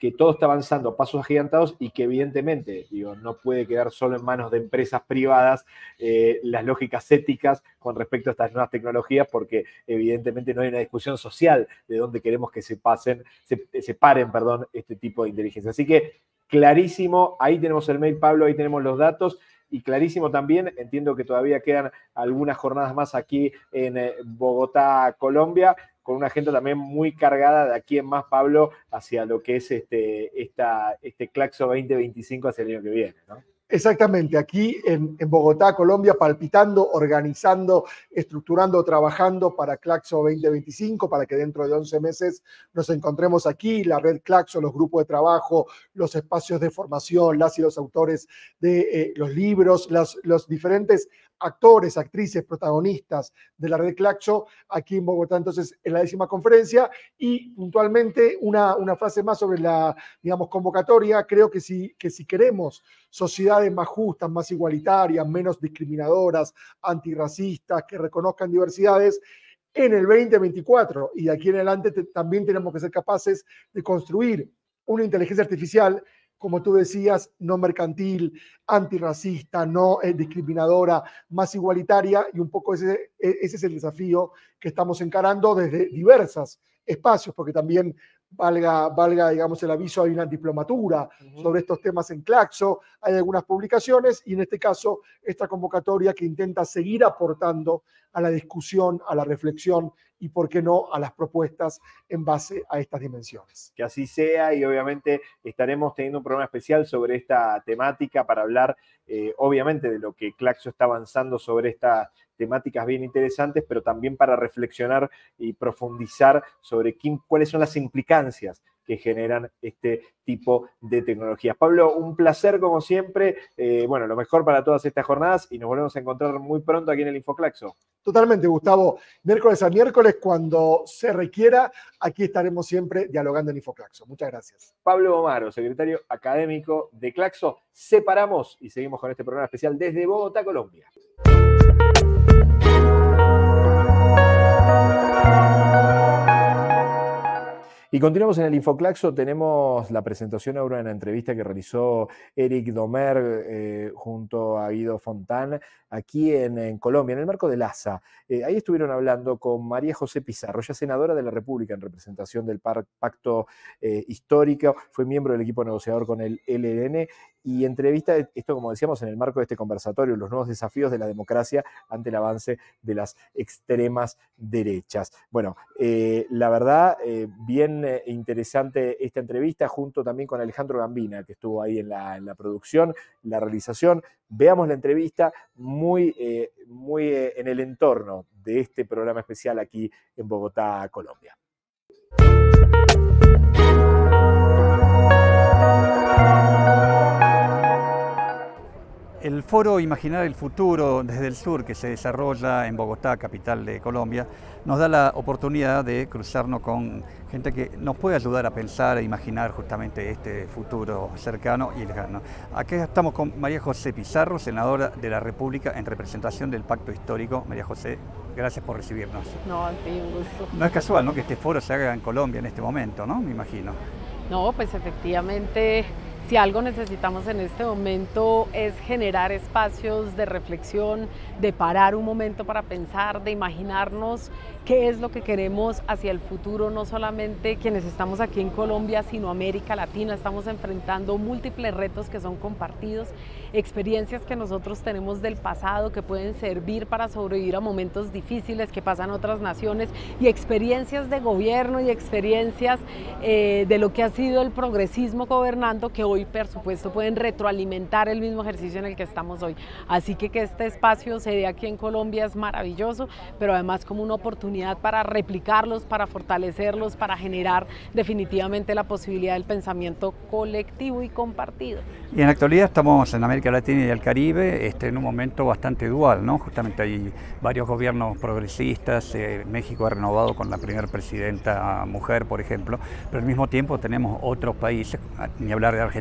que todo está avanzando a pasos agigantados y que evidentemente, digo, no puede quedar solo en manos de empresas privadas eh, las lógicas éticas con respecto a estas nuevas tecnologías, porque evidentemente no hay una discusión social de dónde queremos que se pasen, se, se paren, perdón, este tipo de inteligencia. Así que clarísimo, ahí tenemos el mail, Pablo, ahí tenemos los datos. Y clarísimo también, entiendo que todavía quedan algunas jornadas más aquí en eh, Bogotá, Colombia, con una agenda también muy cargada de aquí en más, Pablo, hacia lo que es este, esta, este Claxo veinte veinticinco hacia el año que viene, ¿no? Exactamente, aquí en, en Bogotá, Colombia, palpitando, organizando, estructurando, trabajando para Claxo veinte veinticinco, para que dentro de once meses nos encontremos aquí, la red Claxo, los grupos de trabajo, los espacios de formación, las y los autores de eh, los libros, las, los diferentes actores, actrices, protagonistas de la red Claxo, aquí en Bogotá, entonces, en la décima conferencia. Y puntualmente una, una frase más sobre la, digamos, convocatoria. Creo que si, que si queremos sociedades más justas, más igualitarias, menos discriminadoras, antirracistas, que reconozcan diversidades, en el veinte veinticuatro y de aquí en adelante te, también tenemos que ser capaces de construir una inteligencia artificial, como tú decías, no mercantil, antirracista, no eh, discriminadora, más igualitaria, y un poco ese, ese es el desafío que estamos encarando desde diversos espacios, porque también valga, valga, digamos, el aviso, hay una diplomatura uh-huh. sobre estos temas en Claxo, hay algunas publicaciones, y en este caso, esta convocatoria que intenta seguir aportando a la discusión, a la reflexión y, por qué no, a las propuestas en base a estas dimensiones. Que así sea, y obviamente estaremos teniendo un programa especial sobre esta temática para hablar, eh, obviamente, de lo que Claxo está avanzando sobre estas temáticas bien interesantes, pero también para reflexionar y profundizar sobre quién, cuáles son las implicancias que generan este tipo de tecnologías. Pablo, un placer como siempre. Eh, bueno, lo mejor para todas estas jornadas y nos volvemos a encontrar muy pronto aquí en el InfoClaxo. Totalmente, Gustavo. Miércoles a miércoles, cuando se requiera, aquí estaremos siempre dialogando en InfoClaxo. Muchas gracias. Pablo Omaro, secretario académico de Claxo. Separamos y seguimos con este programa especial desde Bogotá, Colombia. Y continuamos en el InfoClaxo, tenemos la presentación ahora en la entrevista que realizó Eric Domer eh, junto a Guido Fontán aquí en, en Colombia, en el marco del A S A. Eh, ahí estuvieron hablando con María José Pizarro, ya senadora de la República en representación del Pacto eh, Histórico, fue miembro del equipo negociador con el L N N y entrevista, esto como decíamos, en el marco de este conversatorio, los nuevos desafíos de la democracia ante el avance de las extremas derechas. Bueno, eh, la verdad, eh, bien eh, interesante esta entrevista, junto también con Alejandro Gambina, que estuvo ahí en la, en la producción, la realización. Veamos la entrevista muy, eh, muy eh, en el entorno de este programa especial aquí en Bogotá, Colombia. El foro Imaginar el Futuro desde el Sur, que se desarrolla en Bogotá, capital de Colombia, nos da la oportunidad de cruzarnos con gente que nos puede ayudar a pensar e imaginar justamente este futuro cercano y lejano. Aquí estamos con María José Pizarro, senadora de la República en representación del Pacto Histórico. María José, gracias por recibirnos. No, a ti un gusto. No es casual, ¿no?, que este foro se haga en Colombia en este momento, ¿no? Me imagino. No, pues efectivamente, si algo necesitamos en este momento es generar espacios de reflexión, de parar un momento para pensar, de imaginarnos qué es lo que queremos hacia el futuro, no solamente quienes estamos aquí en Colombia, sino América Latina. Estamos enfrentando múltiples retos que son compartidos, experiencias que nosotros tenemos del pasado que pueden servir para sobrevivir a momentos difíciles que pasan otras naciones, y experiencias de gobierno y experiencias eh, de lo que ha sido el progresismo gobernando, que hoy, por supuesto, pueden retroalimentar el mismo ejercicio en el que estamos hoy. Así que que este espacio se dé aquí en Colombia es maravilloso, pero además como una oportunidad para replicarlos, para fortalecerlos, para generar definitivamente la posibilidad del pensamiento colectivo y compartido. Y en la actualidad estamos en América Latina y el Caribe este, en un momento bastante dual, ¿no? Justamente hay varios gobiernos progresistas, eh, México ha renovado con la primera presidenta mujer, por ejemplo, pero al mismo tiempo tenemos otros países, ni hablar de Argentina,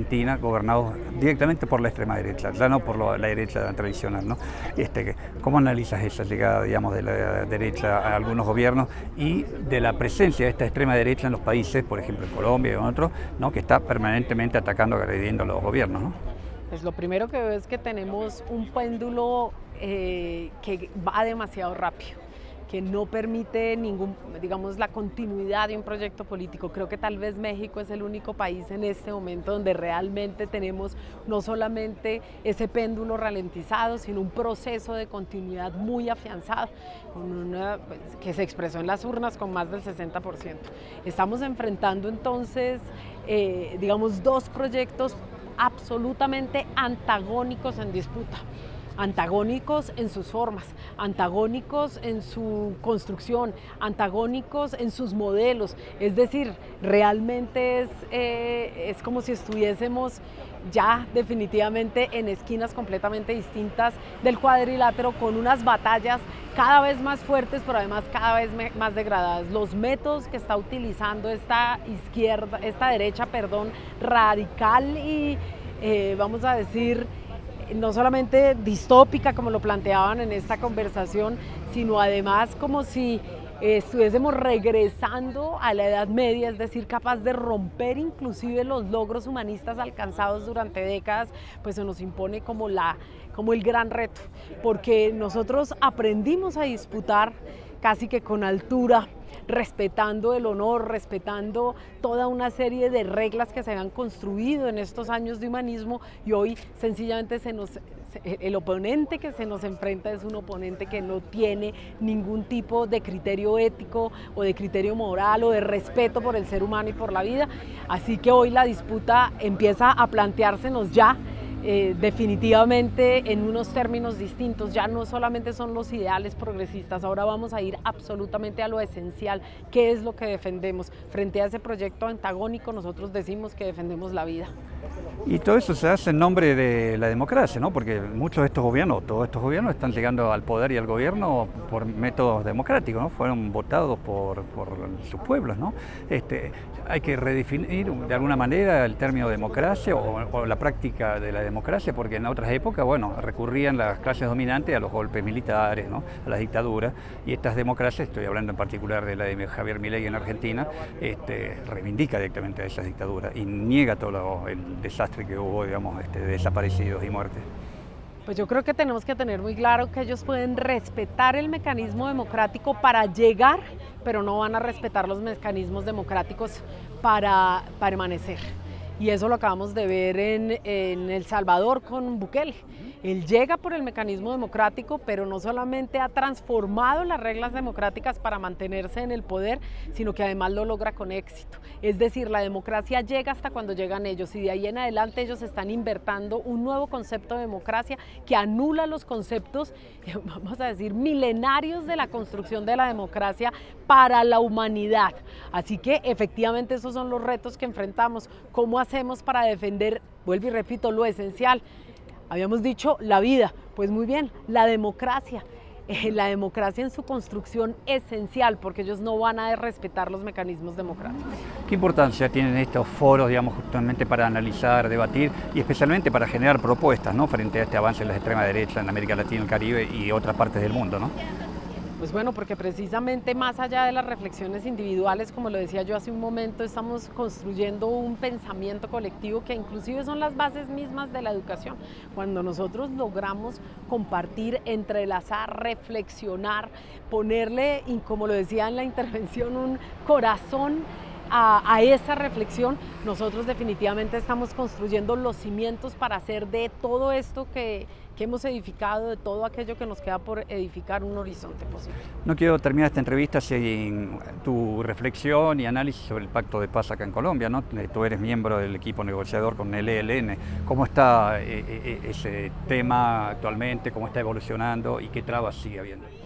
Argentina gobernados directamente por la extrema derecha, ya no por lo, la derecha tradicional, ¿no? Este, ¿Cómo analizas esa llegada, digamos, de la derecha a algunos gobiernos y de la presencia de esta extrema derecha en los países, por ejemplo en Colombia y en otros, ¿no? que está permanentemente atacando, agrediendo a los gobiernos, ¿no? Pues lo primero que veo es que tenemos un péndulo eh, que va demasiado rápido, que no permite ningún, digamos, la continuidad de un proyecto político. Creo que tal vez México es el único país en este momento donde realmente tenemos no solamente ese péndulo ralentizado, sino un proceso de continuidad muy afianzado, con una, pues, que se expresó en las urnas con más del sesenta por ciento. Estamos enfrentando entonces, eh, digamos, dos proyectos absolutamente antagónicos en disputa. Antagónicos en sus formas, antagónicos en su construcción, antagónicos en sus modelos. Es decir, realmente es, eh, es como si estuviésemos ya definitivamente en esquinas completamente distintas del cuadrilátero, con unas batallas cada vez más fuertes, pero además cada vez más degradadas. Los métodos que está utilizando esta izquierda, esta derecha, perdón, radical y eh, vamos a decir, no solamente distópica como lo planteaban en esta conversación, sino además como si eh, estuviésemos regresando a la Edad Media, es decir, capaz de romper inclusive los logros humanistas alcanzados durante décadas, pues se nos impone como, la, como el gran reto, porque nosotros aprendimos a disputar casi que con altura, respetando el honor, respetando toda una serie de reglas que se habían construido en estos años de humanismo, y hoy sencillamente se nos, el oponente que se nos enfrenta es un oponente que no tiene ningún tipo de criterio ético o de criterio moral o de respeto por el ser humano y por la vida. Así que hoy la disputa empieza a planteársenos ya Eh, definitivamente en unos términos distintos. Ya no solamente son los ideales progresistas, ahora vamos a ir absolutamente a lo esencial. ¿Qué es lo que defendemos? Frente a ese proyecto antagónico, nosotros decimos que defendemos la vida. Y todo eso se hace en nombre de la democracia, ¿no? Porque muchos de estos gobiernos, todos estos gobiernos están llegando al poder y al gobierno por métodos democráticos, ¿no? Fueron votados por, por sus pueblos, ¿no? Este, hay que redefinir de alguna manera el término democracia o, o la práctica de la democracia, porque en otras épocas, bueno, recurrían las clases dominantes a los golpes militares, ¿no? A las dictaduras, y estas democracias, estoy hablando en particular de la de Javier Milei en Argentina, este, reivindica directamente a esas dictaduras y niega todo lo, el desastre que hubo, digamos, este, de desaparecidos y muertes. Pues yo creo que tenemos que tener muy claro que ellos pueden respetar el mecanismo democrático para llegar, pero no van a respetar los mecanismos democráticos para permanecer. Y eso lo acabamos de ver en, en El Salvador con Bukele. Él llega por el mecanismo democrático, pero no solamente ha transformado las reglas democráticas para mantenerse en el poder, sino que además lo logra con éxito. Es decir, la democracia llega hasta cuando llegan ellos, y de ahí en adelante ellos están inventando un nuevo concepto de democracia que anula los conceptos, vamos a decir, milenarios de la construcción de la democracia para la humanidad. Así que efectivamente esos son los retos que enfrentamos. ¿Cómo hacemos para defender, vuelvo y repito, lo esencial? Habíamos dicho la vida, pues muy bien, la democracia. Eh, la democracia en su construcción esencial, porque ellos no van a respetar los mecanismos democráticos. ¿Qué importancia tienen estos foros, digamos, justamente para analizar, debatir y especialmente para generar propuestas, ¿no? Frente a este avance de la extrema derecha en América Latina, el Caribe y otras partes del mundo, ¿no? Pues bueno, porque precisamente más allá de las reflexiones individuales, como lo decía yo hace un momento, estamos construyendo un pensamiento colectivo que inclusive son las bases mismas de la educación. Cuando nosotros logramos compartir, entrelazar, reflexionar, ponerle, y como lo decía en la intervención, un corazón a, a esa reflexión, nosotros definitivamente estamos construyendo los cimientos para hacer de todo esto que, que hemos edificado, de todo aquello que nos queda por edificar, un horizonte posible. No quiero terminar esta entrevista sin tu reflexión y análisis sobre el Pacto de Paz acá en Colombia, ¿no? Tú eres miembro del equipo negociador con el E L N. ¿Cómo está eh, ese tema actualmente? ¿Cómo está evolucionando y qué trabas sigue habiendo?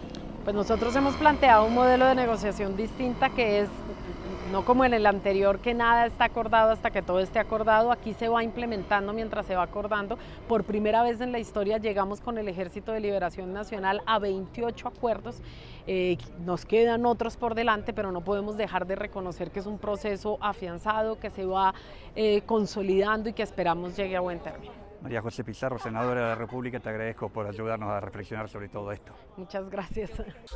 Pues nosotros hemos planteado un modelo de negociación distinta que es, no como en el anterior, que nada está acordado hasta que todo esté acordado. Aquí se va implementando mientras se va acordando. Por primera vez en la historia llegamos con el Ejército de Liberación Nacional a veintiocho acuerdos. Eh, nos quedan otros por delante, pero no podemos dejar de reconocer que es un proceso afianzado, que se va eh, consolidando y que esperamos llegue a buen término. María José Pizarro, senadora de la República, te agradezco por ayudarnos a reflexionar sobre todo esto. Muchas gracias.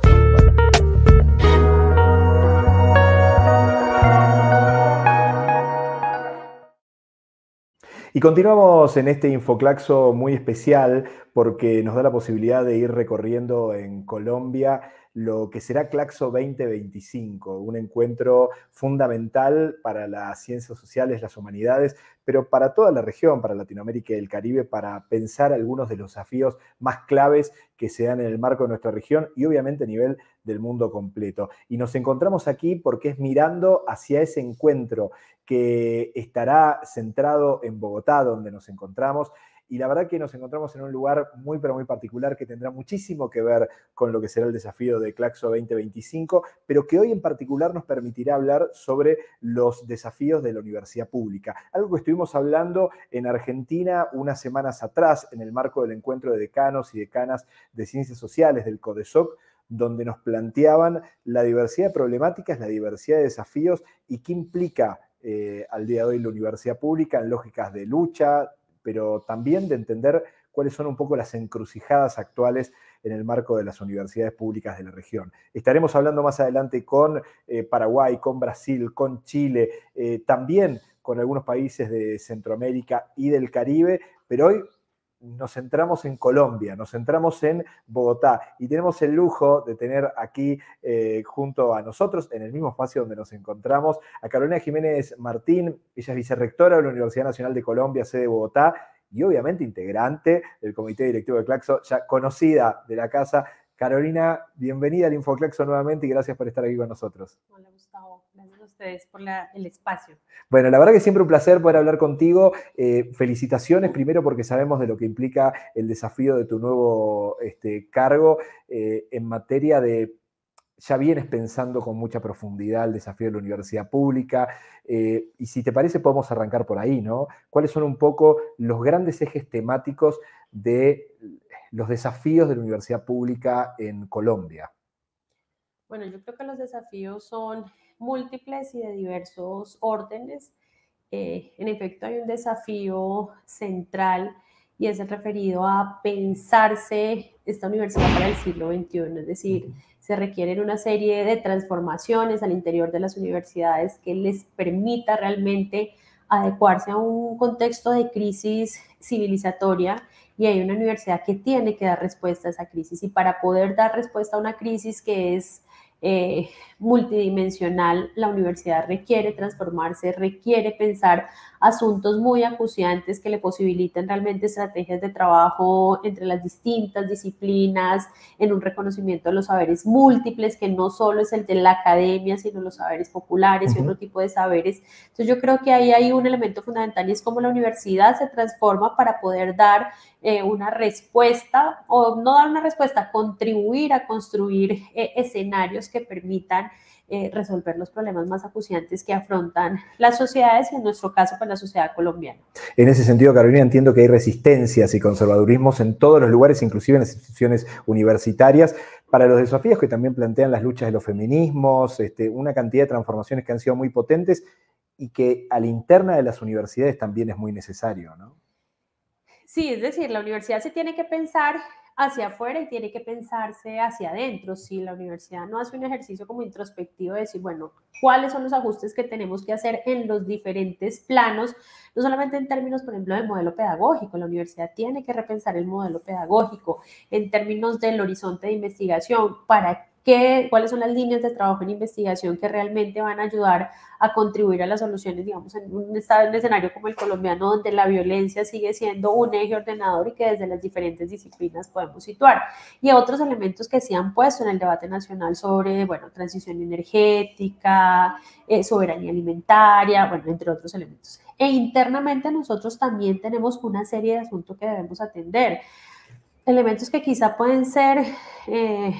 Y continuamos en este Infoclaxo muy especial porque nos da la posibilidad de ir recorriendo en Colombia lo que será Claxo veinte veinticinco, un encuentro fundamental para las ciencias sociales, las humanidades, pero para toda la región, para Latinoamérica y el Caribe, para pensar algunos de los desafíos más claves que se dan en el marco de nuestra región y obviamente a nivel del mundo completo. Y nos encontramos aquí porque es mirando hacia ese encuentro que estará centrado en Bogotá, donde nos encontramos. Y la verdad que nos encontramos en un lugar muy, pero muy particular que tendrá muchísimo que ver con lo que será el desafío de Claxo veinte veinticinco, pero que hoy en particular nos permitirá hablar sobre los desafíos de la universidad pública. Algo que estuvimos hablando en Argentina unas semanas atrás, en el marco del encuentro de decanos y decanas de ciencias sociales del CODESOC, donde nos planteaban la diversidad de problemáticas, la diversidad de desafíos y qué implica eh, al día de hoy la universidad pública en lógicas de lucha, pero también de entender cuáles son un poco las encrucijadas actuales en el marco de las universidades públicas de la región. Estaremos hablando más adelante con eh, Paraguay, con Brasil, con Chile, eh, también con algunos países de Centroamérica y del Caribe, pero hoy nos centramos en Colombia, nos centramos en Bogotá y tenemos el lujo de tener aquí eh, junto a nosotros, en el mismo espacio donde nos encontramos, a Carolina Jiménez Martín. Ella es vicerrectora de la Universidad Nacional de Colombia, sede de Bogotá, y obviamente integrante del comité directivo de Claxo, ya conocida de la casa. Carolina, bienvenida al Infoclaxo nuevamente y gracias por estar aquí con nosotros. Hola Gustavo, gracias a ustedes por la, el espacio. Bueno, la verdad que siempre un placer poder hablar contigo. Eh, felicitaciones primero porque sabemos de lo que implica el desafío de tu nuevo este, cargo eh, en materia de... Ya vienes pensando con mucha profundidad el desafío de la universidad pública eh, y si te parece podemos arrancar por ahí, ¿no? ¿Cuáles son un poco los grandes ejes temáticos de los desafíos de la universidad pública en Colombia? Bueno, yo creo que los desafíos son múltiples y de diversos órdenes. Eh, en efecto, hay un desafío central y es el referido a pensarse esta universidad para el siglo veintiuno, es decir, se requieren una serie de transformaciones al interior de las universidades que les permita realmente adecuarse a un contexto de crisis civilizatoria y hay una universidad que tiene que dar respuesta a esa crisis y para poder dar respuesta a una crisis que es eh, multidimensional, la universidad requiere transformarse, requiere pensar asuntos muy acuciantes que le posibiliten realmente estrategias de trabajo entre las distintas disciplinas, en un reconocimiento de los saberes múltiples, que no solo es el de la academia, sino los saberes populares uh-huh. y otro tipo de saberes. Entonces yo creo que ahí hay un elemento fundamental y es cómo la universidad se transforma para poder dar eh, una respuesta, o no dar una respuesta, contribuir a construir eh, escenarios que permitan Eh, resolver los problemas más acuciantes que afrontan las sociedades y en nuestro caso pues la sociedad colombiana. En ese sentido, Carolina, entiendo que hay resistencias y conservadurismos en todos los lugares, inclusive en las instituciones universitarias, para los desafíos que también plantean las luchas de los feminismos, este, una cantidad de transformaciones que han sido muy potentes y que a la interna de las universidades también es muy necesario, ¿no? Sí, es decir, la universidad se tiene que pensar hacia afuera y tiene que pensarse hacia adentro. Si la universidad no hace un ejercicio como introspectivo de decir, bueno, ¿cuáles son los ajustes que tenemos que hacer en los diferentes planos? No solamente en términos, por ejemplo, del modelo pedagógico. La universidad tiene que repensar el modelo pedagógico en términos del horizonte de investigación. ¿Para qué? ¿Cuáles son las líneas de trabajo en investigación que realmente van a ayudar a contribuir a las soluciones, digamos, en un, estado, en un escenario como el colombiano, donde la violencia sigue siendo un eje ordenador y que desde las diferentes disciplinas podemos situar? Y otros elementos que se han puesto en el debate nacional sobre, bueno, transición energética, eh, soberanía alimentaria, bueno, entre otros elementos. E internamente nosotros también tenemos una serie de asuntos que debemos atender. Elementos que quizá pueden ser... Eh,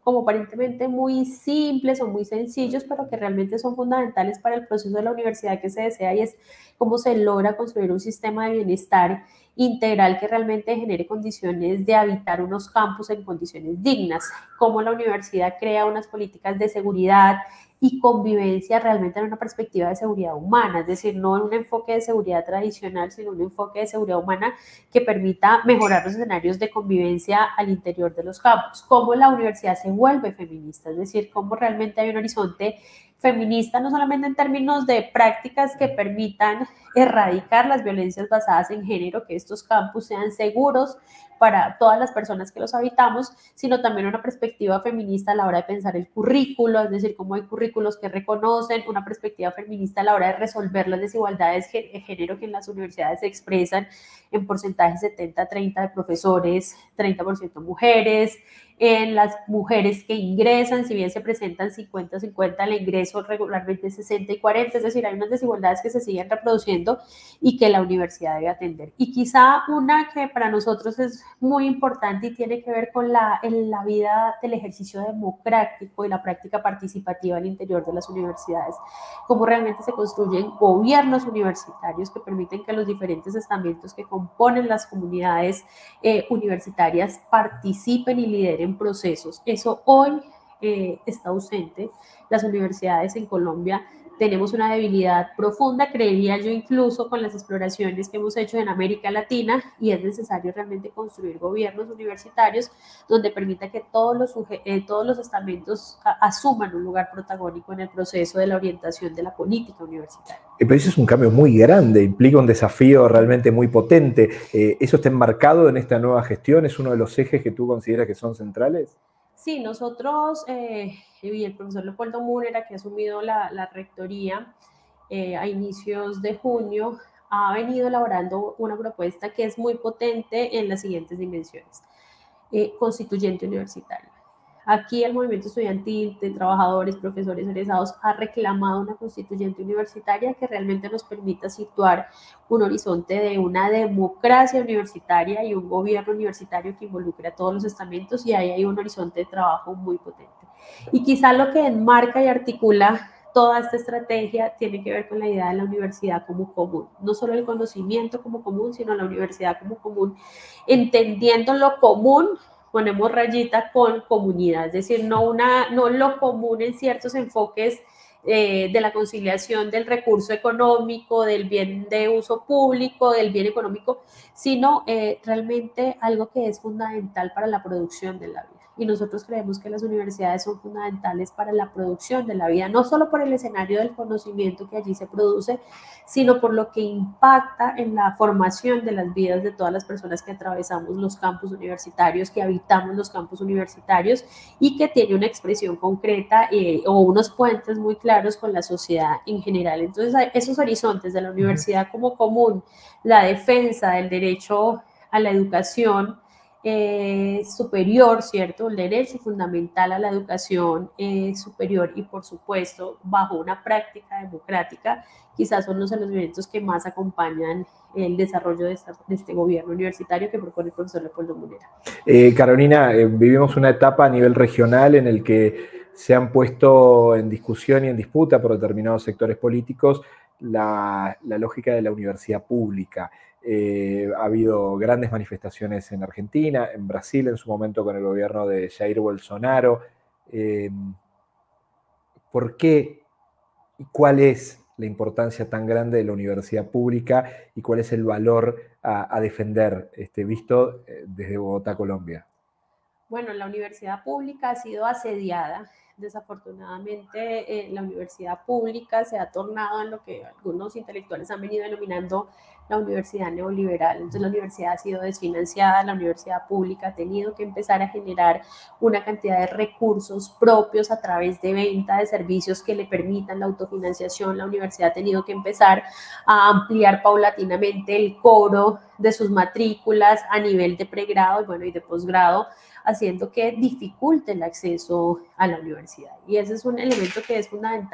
como aparentemente muy simples o muy sencillos, pero que realmente son fundamentales para el proceso de la universidad que se desea, y es cómo se logra construir un sistema de bienestar integral que realmente genere condiciones de habitar unos campus en condiciones dignas, cómo la universidad crea unas políticas de seguridad y convivencia realmente en una perspectiva de seguridad humana, es decir, no en un enfoque de seguridad tradicional, sino un enfoque de seguridad humana que permita mejorar los escenarios de convivencia al interior de los campus, cómo la universidad se vuelve feminista, es decir, cómo realmente hay un horizonte feminista, no solamente en términos de prácticas que permitan erradicar las violencias basadas en género, que estos campus sean seguros para todas las personas que los habitamos, sino también una perspectiva feminista a la hora de pensar el currículo, es decir, cómo hay currículos que reconocen, una perspectiva feminista a la hora de resolver las desigualdades de género que en las universidades se expresan en porcentajes setenta treinta de profesores, treinta por ciento mujeres, en las mujeres que ingresan, si bien se presentan cincuenta cincuenta, el ingreso regularmente sesenta y cuarenta, es decir, hay unas desigualdades que se siguen reproduciendo y que la universidad debe atender. Y quizá una que para nosotros es muy importante y tiene que ver con la, en la vida del ejercicio democrático y la práctica participativa al interior de las universidades, cómo realmente se construyen gobiernos universitarios que permiten que los diferentes estamentos que componen las comunidades eh, universitarias participen y lideren procesos. Eso hoy eh, está ausente. Las universidades en Colombia tenemos una debilidad profunda, creería yo, incluso con las exploraciones que hemos hecho en América Latina, y es necesario realmente construir gobiernos universitarios donde permita que todos los, eh, todos los estamentos a, asuman un lugar protagónico en el proceso de la orientación de la política universitaria. Pero eso es un cambio muy grande, implica un desafío realmente muy potente. Eh, ¿Eso está enmarcado en esta nueva gestión? ¿Es uno de los ejes que tú consideras que son centrales? Sí, nosotros eh, y el profesor Leopoldo Múnera, que ha asumido la, la rectoría eh, a inicios de junio, ha venido elaborando una propuesta que es muy potente en las siguientes dimensiones. Eh, constituyente universitario. Aquí el movimiento estudiantil de trabajadores, profesores, egresados ha reclamado una constituyente universitaria que realmente nos permita situar un horizonte de una democracia universitaria y un gobierno universitario que involucre a todos los estamentos, y ahí hay un horizonte de trabajo muy potente. Y quizá lo que enmarca y articula toda esta estrategia tiene que ver con la idea de la universidad como común, no solo el conocimiento como común, sino la universidad como común, entendiendo lo común. Ponemos rayita con comunidad, es decir, no, una, no lo común en ciertos enfoques eh, de la conciliación del recurso económico, del bien de uso público, del bien económico, sino eh, realmente algo que es fundamental para la producción de la vida. Y nosotros creemos que las universidades son fundamentales para la producción de la vida, no solo por el escenario del conocimiento que allí se produce, sino por lo que impacta en la formación de las vidas de todas las personas que atravesamos los campus universitarios, que habitamos los campus universitarios, y que tiene una expresión concreta eh, o unos puentes muy claros con la sociedad en general. Entonces, esos horizontes de la universidad como común, la defensa del derecho a la educación Eh, superior, ¿cierto? El derecho fundamental a la educación eh, superior, y por supuesto bajo una práctica democrática, quizás son los elementos que más acompañan el desarrollo de, esta, de este gobierno universitario que propone el profesor Leopoldo Múnera. Eh, Carolina, eh, vivimos una etapa a nivel regional en el que se han puesto en discusión y en disputa por determinados sectores políticos la, la lógica de la universidad pública. Eh, ha habido grandes manifestaciones en Argentina, en Brasil en su momento con el gobierno de Jair Bolsonaro. Eh, ¿Por qué y cuál es la importancia tan grande de la universidad pública y cuál es el valor a, a defender, este, visto desde Bogotá, Colombia? Bueno, la universidad pública ha sido asediada. Desafortunadamente, eh, la universidad pública se ha tornado en lo que algunos intelectuales han venido denominando la universidad neoliberal. Entonces, la universidad ha sido desfinanciada, la universidad pública ha tenido que empezar a generar una cantidad de recursos propios a través de venta de servicios que le permitan la autofinanciación. La universidad ha tenido que empezar a ampliar paulatinamente el cobro de sus matrículas a nivel de pregrado y, bueno, y de posgrado, haciendo que dificulte el acceso a la universidad. Y ese es un elemento que es fundamental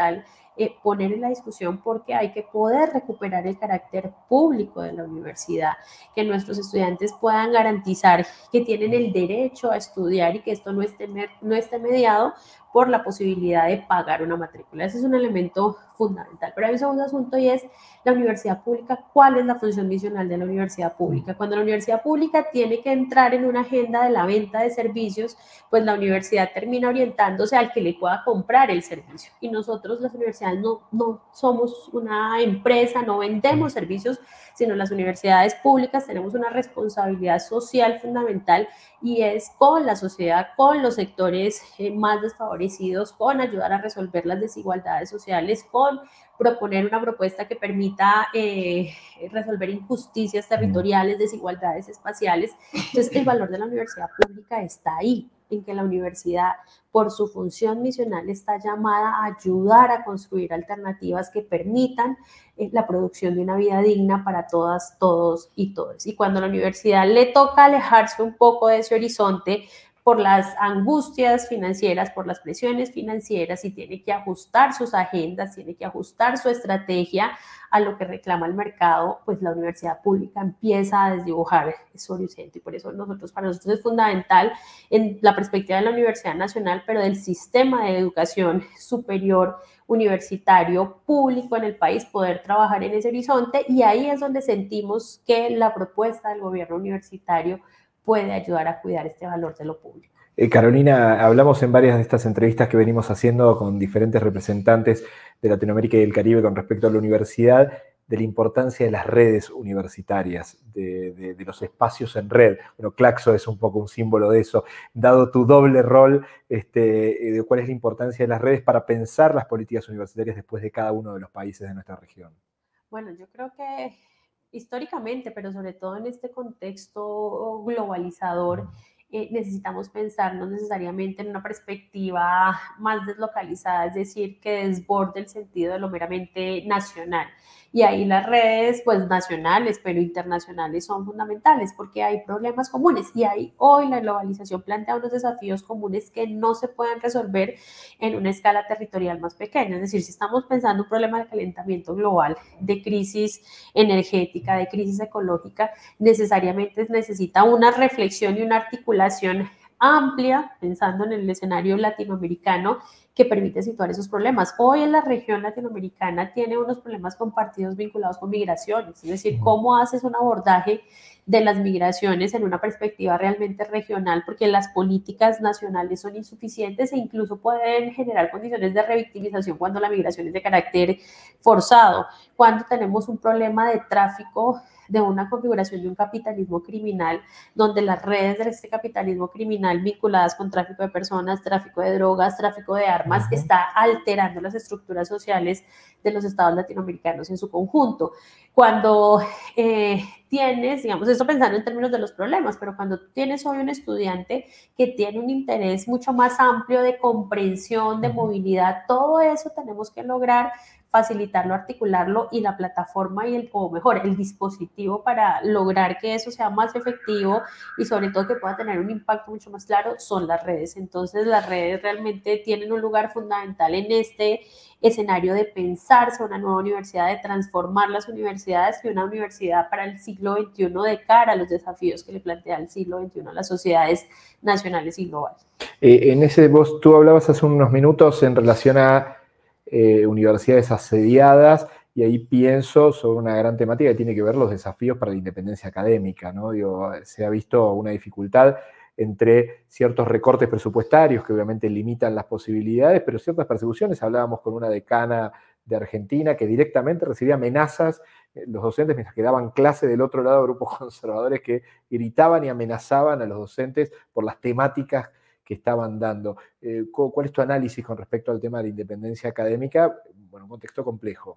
eh, poner en la discusión porque hay que poder recuperar el carácter público de la universidad, que nuestros estudiantes puedan garantizar que tienen el derecho a estudiar y que esto no esté, no esté mediado por la posibilidad de pagar una matrícula. Ese es un elemento fundamental. Pero hay un segundo asunto y es la universidad pública. ¿Cuál es la función misional de la universidad pública? Cuando la universidad pública tiene que entrar en una agenda de la venta de servicios, pues la universidad termina orientándose al que le pueda comprar el servicio. Y nosotros, las universidades, no, no somos una empresa, no vendemos servicios, sino las universidades públicas tenemos una responsabilidad social fundamental y es con la sociedad, con los sectores eh, más desfavorecidos, con ayudar a resolver las desigualdades sociales, con proponer una propuesta que permita eh, resolver injusticias territoriales, desigualdades espaciales. Entonces, el valor de la universidad pública está ahí, en que la universidad, por su función misional, está llamada a ayudar a construir alternativas que permitan eh, la producción de una vida digna para todas, todos y todas. Y cuando a la universidad le toca alejarse un poco de ese horizonte, por las angustias financieras, por las presiones financieras, y tiene que ajustar sus agendas, tiene que ajustar su estrategia a lo que reclama el mercado, pues la universidad pública empieza a desdibujar ese horizonte. Y por eso nosotros, para nosotros es fundamental en la perspectiva de la Universidad Nacional, pero del sistema de educación superior universitario público en el país, poder trabajar en ese horizonte, y ahí es donde sentimos que la propuesta del gobierno universitario puede ayudar a cuidar este valor de lo público. Eh, Carolina, hablamos en varias de estas entrevistas que venimos haciendo con diferentes representantes de Latinoamérica y del Caribe con respecto a la universidad, de la importancia de las redes universitarias, de, de, de los espacios en red. Bueno, Claxo es un poco un símbolo de eso. Dado tu doble rol, este, de cuál es la importancia de las redes para pensar las políticas universitarias después de cada uno de los países de nuestra región. Bueno, yo creo que históricamente, pero sobre todo en este contexto globalizador, eh, necesitamos pensarnos necesariamente en una perspectiva más deslocalizada, es decir, que desborde el sentido de lo meramente nacional. Y ahí las redes, pues nacionales, pero internacionales, son fundamentales porque hay problemas comunes y ahí hoy la globalización plantea unos desafíos comunes que no se pueden resolver en una escala territorial más pequeña. Es decir, si estamos pensando un problema de calentamiento global, de crisis energética, de crisis ecológica, necesariamente necesita una reflexión y una articulación amplia, pensando en el escenario latinoamericano, que permite situar esos problemas. Hoy en la región latinoamericana tiene unos problemas compartidos vinculados con migraciones, es decir, cómo haces un abordaje de las migraciones en una perspectiva realmente regional, porque las políticas nacionales son insuficientes e incluso pueden generar condiciones de revictimización cuando la migración es de carácter forzado, cuando tenemos un problema de tráfico, de una configuración de un capitalismo criminal, donde las redes de este capitalismo criminal vinculadas con tráfico de personas, tráfico de drogas, tráfico de armas, uh-huh. está alterando las estructuras sociales de los estados latinoamericanos en su conjunto. Cuando eh, tienes, digamos, esto pensando en términos de los problemas, pero cuando tienes hoy un estudiante que tiene un interés mucho más amplio de comprensión, de movilidad, todo eso tenemos que lograr facilitarlo, articularlo, y la plataforma y el, o mejor, el dispositivo para lograr que eso sea más efectivo y sobre todo que pueda tener un impacto mucho más claro son las redes. Entonces las redes realmente tienen un lugar fundamental en este escenario de pensarse una nueva universidad, de transformar las universidades y una universidad para el siglo veintiuno de cara a los desafíos que le plantea el siglo veintiuno a las sociedades nacionales y globales. Eh, en ese, vos, tú hablabas hace unos minutos en relación a Eh, universidades asediadas, y ahí pienso sobre una gran temática que tiene que ver los desafíos para la independencia académica, ¿no? Digo, se ha visto una dificultad entre ciertos recortes presupuestarios que obviamente limitan las posibilidades, pero ciertas persecuciones. Hablábamos con una decana de Argentina que directamente recibía amenazas, eh, los docentes mientras que daban clase del otro lado, grupos conservadores que gritaban y amenazaban a los docentes por las temáticas que estaban dando. Eh, ¿Cuál es tu análisis con respecto al tema de la independencia académica? Bueno, un contexto complejo.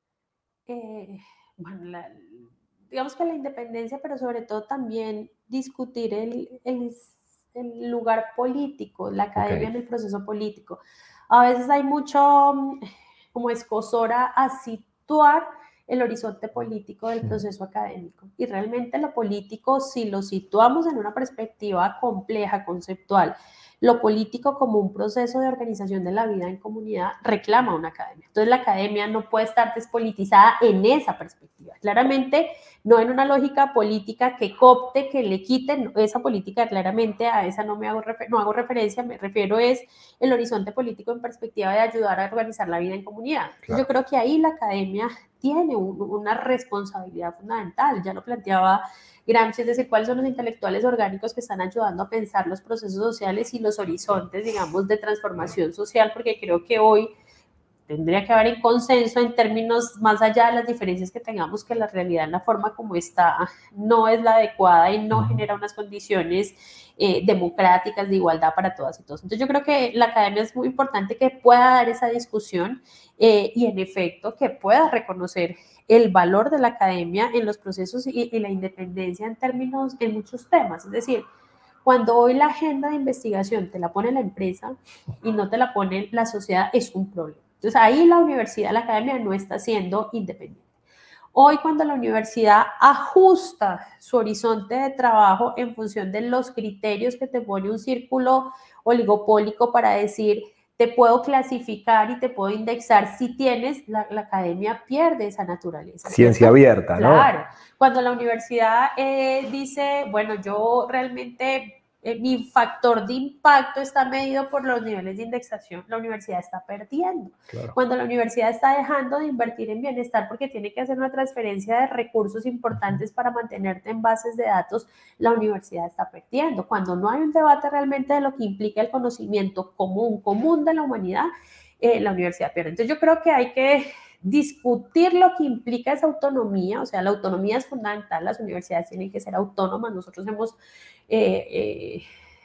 Eh, bueno, la, digamos que la independencia, pero sobre todo también discutir el, el, el lugar político, la academia okay. en el proceso político. A veces hay mucho como escozora a situar el horizonte político del proceso académico. Y realmente lo político, si lo situamos en una perspectiva compleja, conceptual, lo político como un proceso de organización de la vida en comunidad reclama una academia. Entonces la academia no puede estar despolitizada en esa perspectiva. Claramente no en una lógica política que coopte, que le quiten esa política, claramente a esa no me hago, no hago referencia, me refiero es el horizonte político en perspectiva de ayudar a organizar la vida en comunidad. Claro. Yo creo que ahí la academia tiene un, una responsabilidad fundamental, ya lo planteaba Gramsci, es decir, cuáles son los intelectuales orgánicos que están ayudando a pensar los procesos sociales y los horizontes, digamos, de transformación social, porque creo que hoy tendría que haber en consenso en términos más allá de las diferencias que tengamos, que la realidad en la forma como está no es la adecuada y no genera unas condiciones eh, democráticas de igualdad para todas y todos. Entonces yo creo que la academia es muy importante que pueda dar esa discusión eh, y en efecto que pueda reconocer el valor de la academia en los procesos y, y la independencia en términos, en muchos temas, es decir, cuando hoy la agenda de investigación te la pone la empresa y no te la pone la sociedad, es un problema. Entonces ahí la universidad, la academia no está siendo independiente. Hoy cuando la universidad ajusta su horizonte de trabajo en función de los criterios que te pone un círculo oligopólico para decir te puedo clasificar y te puedo indexar, si tienes, la, la academia pierde esa naturaleza. Ciencia ¿cierto? abierta, ¿no? Claro. Cuando la universidad eh, dice, bueno, yo realmente... Eh, mi factor de impacto está medido por los niveles de indexación, la universidad está perdiendo. Claro. Cuando la universidad está dejando de invertir en bienestar porque tiene que hacer una transferencia de recursos importantes para mantenerte en bases de datos, la universidad está perdiendo. Cuando no hay un debate realmente de lo que implica el conocimiento común, común de la humanidad, eh, la universidad pierde. Entonces yo creo que hay que discutir lo que implica esa autonomía, o sea, la autonomía es fundamental, las universidades tienen que ser autónomas, nosotros hemos eh, eh,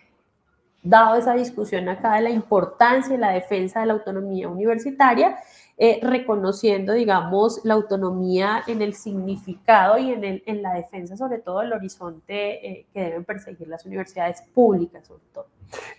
dado esa discusión acá de la importancia y la defensa de la autonomía universitaria, eh, reconociendo, digamos, la autonomía en el significado y en, el, en la defensa, sobre todo, del horizonte eh, que deben perseguir las universidades públicas, sobre todo.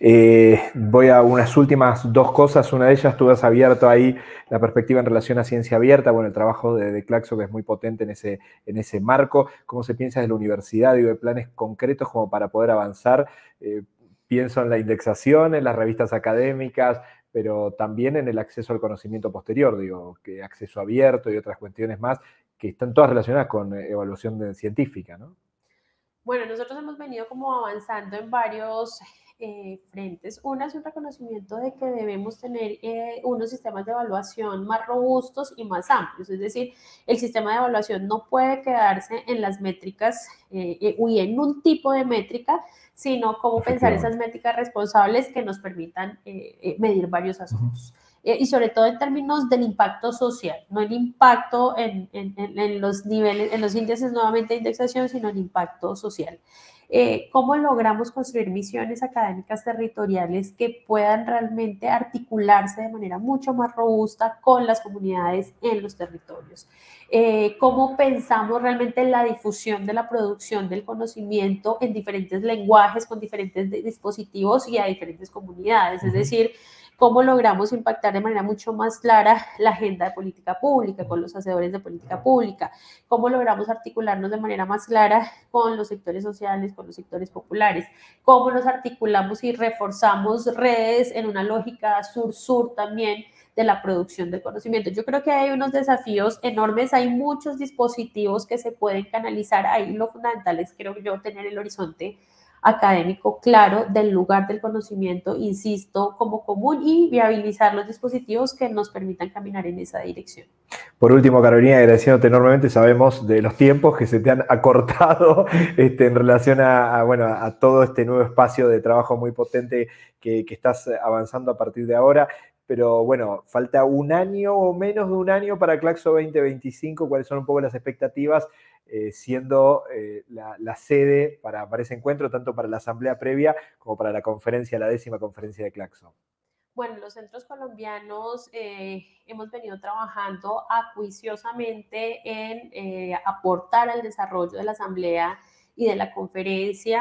Eh, voy a unas últimas dos cosas. Una de ellas, tú has abierto ahí la perspectiva en relación a ciencia abierta, bueno, el trabajo de, de Claxo que es muy potente en ese, en ese marco. ¿Cómo se piensa de la universidad? Digo, de planes concretos como para poder avanzar. Eh, pienso en la indexación, en las revistas académicas, pero también en el acceso al conocimiento posterior, digo, que acceso abierto y otras cuestiones más que están todas relacionadas con evaluación de, científica, ¿no? Bueno, nosotros hemos venido como avanzando en varios eh, frentes. Una es un reconocimiento de que debemos tener eh, unos sistemas de evaluación más robustos y más amplios. Es decir, el sistema de evaluación no puede quedarse en las métricas eh, eh, y en un tipo de métrica, sino cómo pensar esas métricas responsables que nos permitan eh, eh, medir varios asuntos. Uh-huh. Eh, y sobre todo en términos del impacto social, no el impacto en, en, en los niveles, en los índices nuevamente de indexación, sino el impacto social. Eh, ¿Cómo logramos construir misiones académicas territoriales que puedan realmente articularse de manera mucho más robusta con las comunidades en los territorios? Eh, ¿Cómo pensamos realmente en la difusión de la producción del conocimiento en diferentes lenguajes, con diferentes dispositivos y a diferentes comunidades? Es decir, cómo logramos impactar de manera mucho más clara la agenda de política pública con los hacedores de política pública, cómo logramos articularnos de manera más clara con los sectores sociales, con los sectores populares, cómo nos articulamos y reforzamos redes en una lógica sur-sur también de la producción del conocimiento. Yo creo que hay unos desafíos enormes, hay muchos dispositivos que se pueden canalizar, ahí lo fundamental es, creo yo, tener el horizonte académico claro del lugar del conocimiento, insisto, como común y viabilizar los dispositivos que nos permitan caminar en esa dirección. Por último, Carolina, agradeciéndote enormemente, sabemos de los tiempos que se te han acortado este, en relación a, a, bueno, a todo este nuevo espacio de trabajo muy potente que, que estás avanzando a partir de ahora. Pero bueno, falta un año o menos de un año para Claxo veinte veinticinco. ¿Cuáles son un poco las expectativas, eh, siendo eh, la, la sede para, para ese encuentro, tanto para la asamblea previa como para la conferencia, la décima conferencia de Claxo? Bueno, los centros colombianos eh, hemos venido trabajando acuiciosamente en eh, aportar al desarrollo de la asamblea y de la conferencia.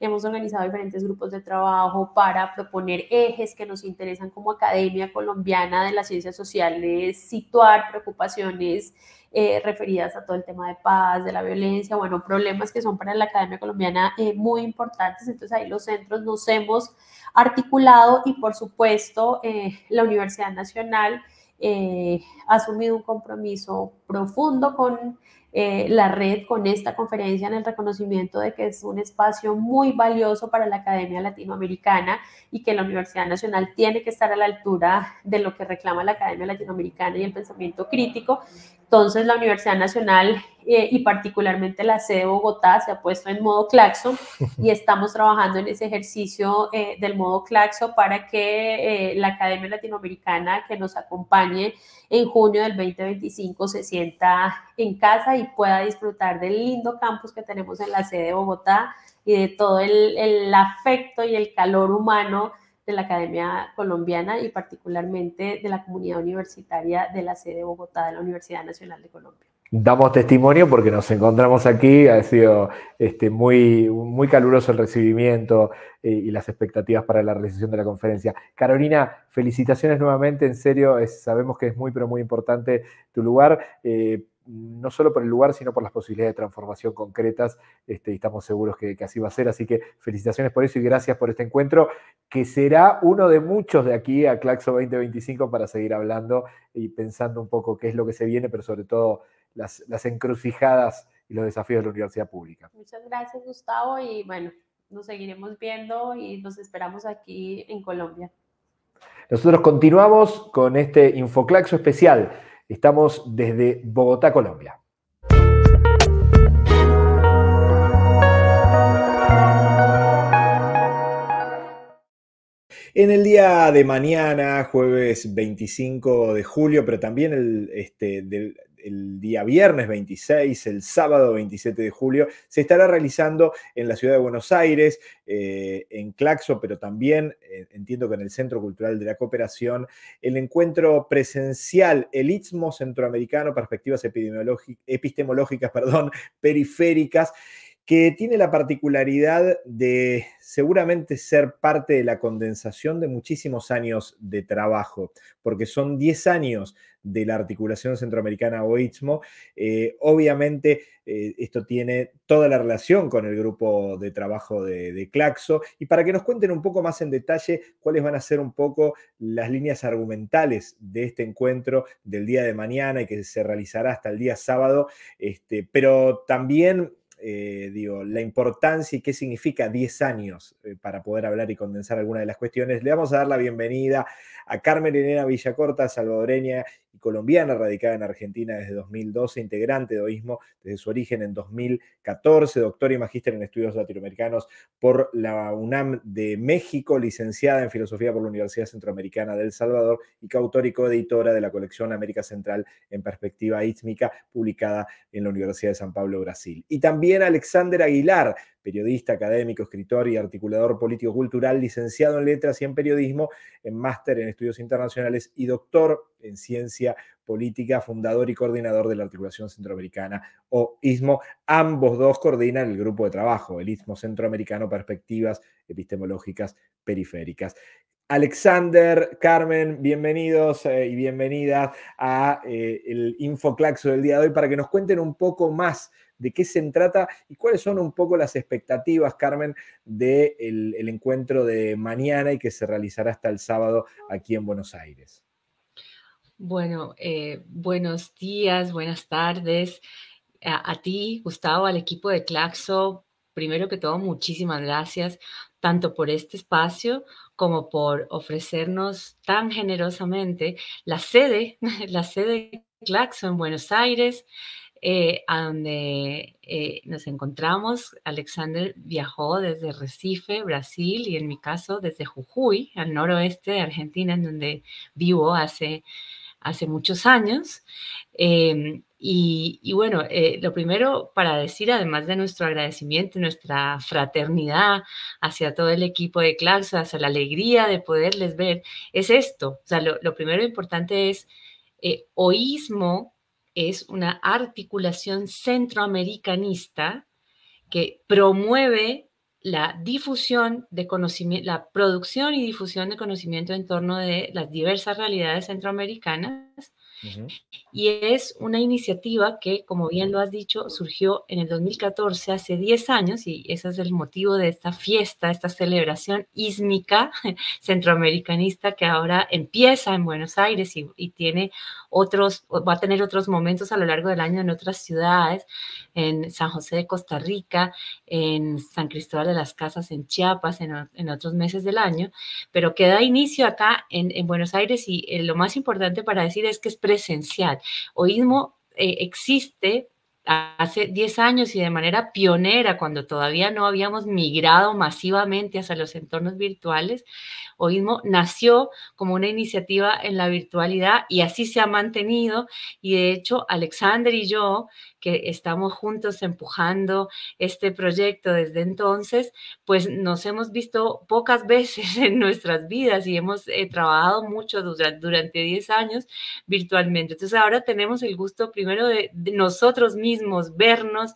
hemos organizado diferentes grupos de trabajo para proponer ejes que nos interesan como Academia Colombiana de las Ciencias Sociales, situar preocupaciones eh, referidas a todo el tema de paz, de la violencia, bueno, problemas que son para la Academia Colombiana eh, muy importantes. Entonces ahí los centros nos hemos articulado y por supuesto eh, la Universidad Nacional eh, ha asumido un compromiso profundo con eh, la red, con esta conferencia, en el reconocimiento de que es un espacio muy valioso para la Academia Latinoamericana y que la Universidad Nacional tiene que estar a la altura de lo que reclama la Academia Latinoamericana y el pensamiento crítico. Entonces la Universidad Nacional eh, y particularmente la sede de Bogotá se ha puesto en modo Claxo y estamos trabajando en ese ejercicio eh, del modo Claxo para que eh, la Academia Latinoamericana que nos acompañe en junio del veinte veinticinco se sienta en casa y pueda disfrutar del lindo campus que tenemos en la sede de Bogotá y de todo el, el afecto y el calor humano de la Academia Colombiana y particularmente de la comunidad universitaria de la sede de Bogotá de la Universidad Nacional de Colombia. Damos testimonio porque nos encontramos aquí, ha sido este, muy, muy caluroso el recibimiento eh, y las expectativas para la realización de la conferencia. Carolina, felicitaciones nuevamente, en serio, es, sabemos que es muy pero muy importante tu lugar, eh, no solo por el lugar, sino por las posibilidades de transformación concretas, este, y estamos seguros que, que así va a ser, así que felicitaciones por eso y gracias por este encuentro, que será uno de muchos de aquí a Claxo veinte veinticinco para seguir hablando y pensando un poco qué es lo que se viene, pero sobre todo Las, las encrucijadas y los desafíos de la universidad pública. Muchas gracias, Gustavo, y bueno, nos seguiremos viendo y nos esperamos aquí en Colombia. Nosotros continuamos con este Infoclaxo especial. Estamos desde Bogotá, Colombia. En el día de mañana, jueves veinticinco de julio, pero también el, este, del, el día viernes veintiséis, el sábado veintisiete de julio, se estará realizando en la ciudad de Buenos Aires, eh, en Claxo, pero también eh, entiendo que en el Centro Cultural de la Cooperación, el encuentro presencial, el Istmo Centroamericano, Perspectivas Epistemológicas perdón, Periféricas, que tiene la particularidad de seguramente ser parte de la condensación de muchísimos años de trabajo, porque son diez años de la articulación centroamericana o Istmo. Eh, obviamente eh, esto tiene toda la relación con el grupo de trabajo de, de Claxo, y para que nos cuenten un poco más en detalle cuáles van a ser un poco las líneas argumentales de este encuentro del día de mañana y que se realizará hasta el día sábado, este, pero también Eh, digo, la importancia y qué significa diez años eh, para poder hablar y condensar algunas de las cuestiones. Le vamos a dar la bienvenida a Carmen Elena Villacorta, salvadoreña y colombiana, radicada en Argentina desde dos mil doce, integrante de Istmo desde su origen en dos mil catorce, doctora y magíster en estudios latinoamericanos por la UNAM de México, licenciada en filosofía por la Universidad Centroamericana de El Salvador y coautora y coeditora de la colección América Central en Perspectiva Ístmica, publicada en la Universidad de San Pablo, Brasil. Y también Alexander Aguilar, periodista, académico, escritor y articulador político-cultural, licenciado en Letras y en Periodismo, en máster en Estudios Internacionales y doctor en Ciencia Política, fundador y coordinador de la Articulación Centroamericana o Istmo. Ambos dos coordinan el grupo de trabajo, el Istmo Centroamericano, Perspectivas Epistemológicas Periféricas. Alexander, Carmen, bienvenidos eh, y bienvenidas a eh, el Infoclaxo del día de hoy para que nos cuenten un poco más de qué se trata y cuáles son un poco las expectativas, Carmen, del de el encuentro de mañana y que se realizará hasta el sábado aquí en Buenos Aires. Bueno, eh, buenos días, buenas tardes a, a ti, Gustavo, al equipo de Claxo. Primero que todo, muchísimas gracias, tanto por este espacio como por ofrecernos tan generosamente la sede, la sede de Claxo en Buenos Aires, eh, a donde eh, nos encontramos. Alexander viajó desde Recife, Brasil, y en mi caso desde Jujuy, al noroeste de Argentina, en donde vivo hace, hace muchos años. Eh, Y, y bueno, eh, lo primero para decir, además de nuestro agradecimiento, nuestra fraternidad hacia todo el equipo de Claxo, hacia la alegría de poderles ver, es esto. O sea, lo, lo primero importante es, eh, Oísmo es una articulación centroamericanista que promueve la difusión de conocimiento, la producción y difusión de conocimiento en torno de las diversas realidades centroamericanas. Uh-huh. Y es una iniciativa que, como bien lo has dicho, surgió en el dos mil catorce, hace diez años, y ese es el motivo de esta fiesta, esta celebración ísmica centroamericanista que ahora empieza en Buenos Aires y, y tiene otros, va a tener otros momentos a lo largo del año en otras ciudades, en San José de Costa Rica, en San Cristóbal de las Casas, en Chiapas, en, en otros meses del año, pero que da inicio acá en, en Buenos Aires, y eh, lo más importante para decir es que es presencial. Oísmo eh, existe hace diez años y de manera pionera, cuando todavía no habíamos migrado masivamente hacia los entornos virtuales. Oísmo nació como una iniciativa en la virtualidad y así se ha mantenido, y de hecho Alexander y yo, que estamos juntos empujando este proyecto desde entonces, pues nos hemos visto pocas veces en nuestras vidas y hemos eh, trabajado mucho durante, durante diez años virtualmente. Entonces ahora tenemos el gusto primero de, de nosotros mismos vernos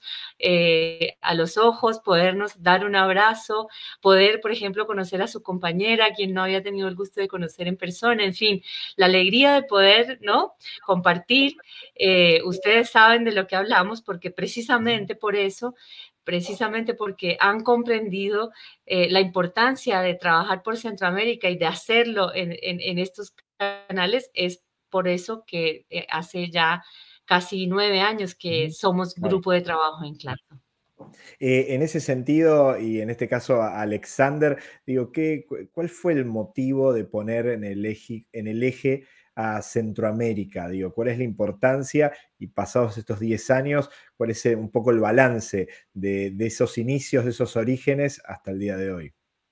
eh, a los ojos, podernos dar un abrazo, poder, por ejemplo, conocer a su compañera, quien no había tenido el gusto de conocer en persona, en fin, la alegría de poder, ¿no?, compartir. Eh, ustedes saben de lo que hablamos, porque precisamente por eso, precisamente porque han comprendido eh, la importancia de trabajar por Centroamérica y de hacerlo en, en, en estos canales, es por eso que eh, hace ya casi nueve años que somos grupo de trabajo en Claxo. Eh, en ese sentido, y en este caso a Alexander, digo, ¿qué, ¿cuál fue el motivo de poner en el eje, en el eje a Centroamérica? Digo, ¿cuál es la importancia? Y pasados estos diez años, ¿cuál es un poco el balance de, de esos inicios, de esos orígenes hasta el día de hoy?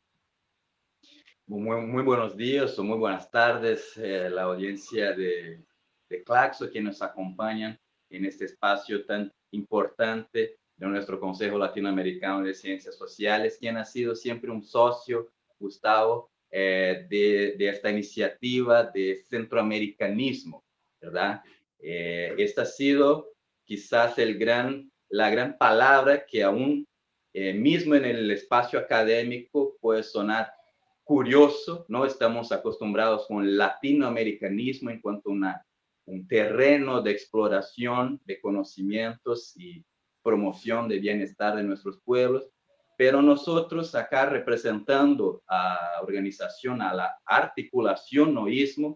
Muy, muy buenos días o muy buenas tardes, eh, la audiencia de, de Claxo, que nos acompañan en este espacio tan importante de nuestro Consejo Latinoamericano de Ciencias Sociales, quien ha sido siempre un socio, Gustavo, eh, de, de esta iniciativa de centroamericanismo, ¿verdad? Eh, esta ha sido quizás el gran, la gran palabra que aún eh, mismo en el espacio académico puede sonar curioso, ¿no? Estamos acostumbrados con el latinoamericanismo en cuanto a una, un terreno de exploración de conocimientos y promoción de bienestar de nuestros pueblos, pero nosotros acá representando a la organización, a la articulación Oísmo,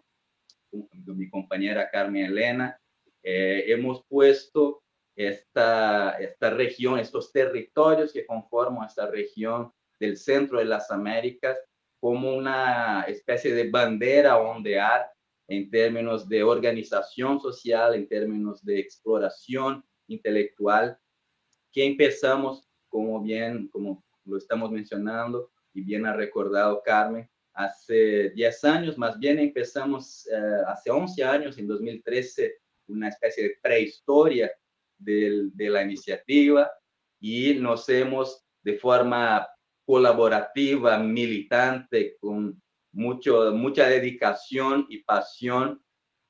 mi compañera Carmen Elena, eh, hemos puesto esta, esta región, estos territorios que conforman esta región del centro de las Américas como una especie de bandera a ondear en términos de organización social, en términos de exploración intelectual, que empezamos, como bien, como lo estamos mencionando y bien ha recordado Carmen, hace diez años, más bien empezamos eh, hace once años, en dos mil trece, una especie de prehistoria de, de la iniciativa, y nos hemos de forma colaborativa, militante, con mucho, mucha dedicación y pasión,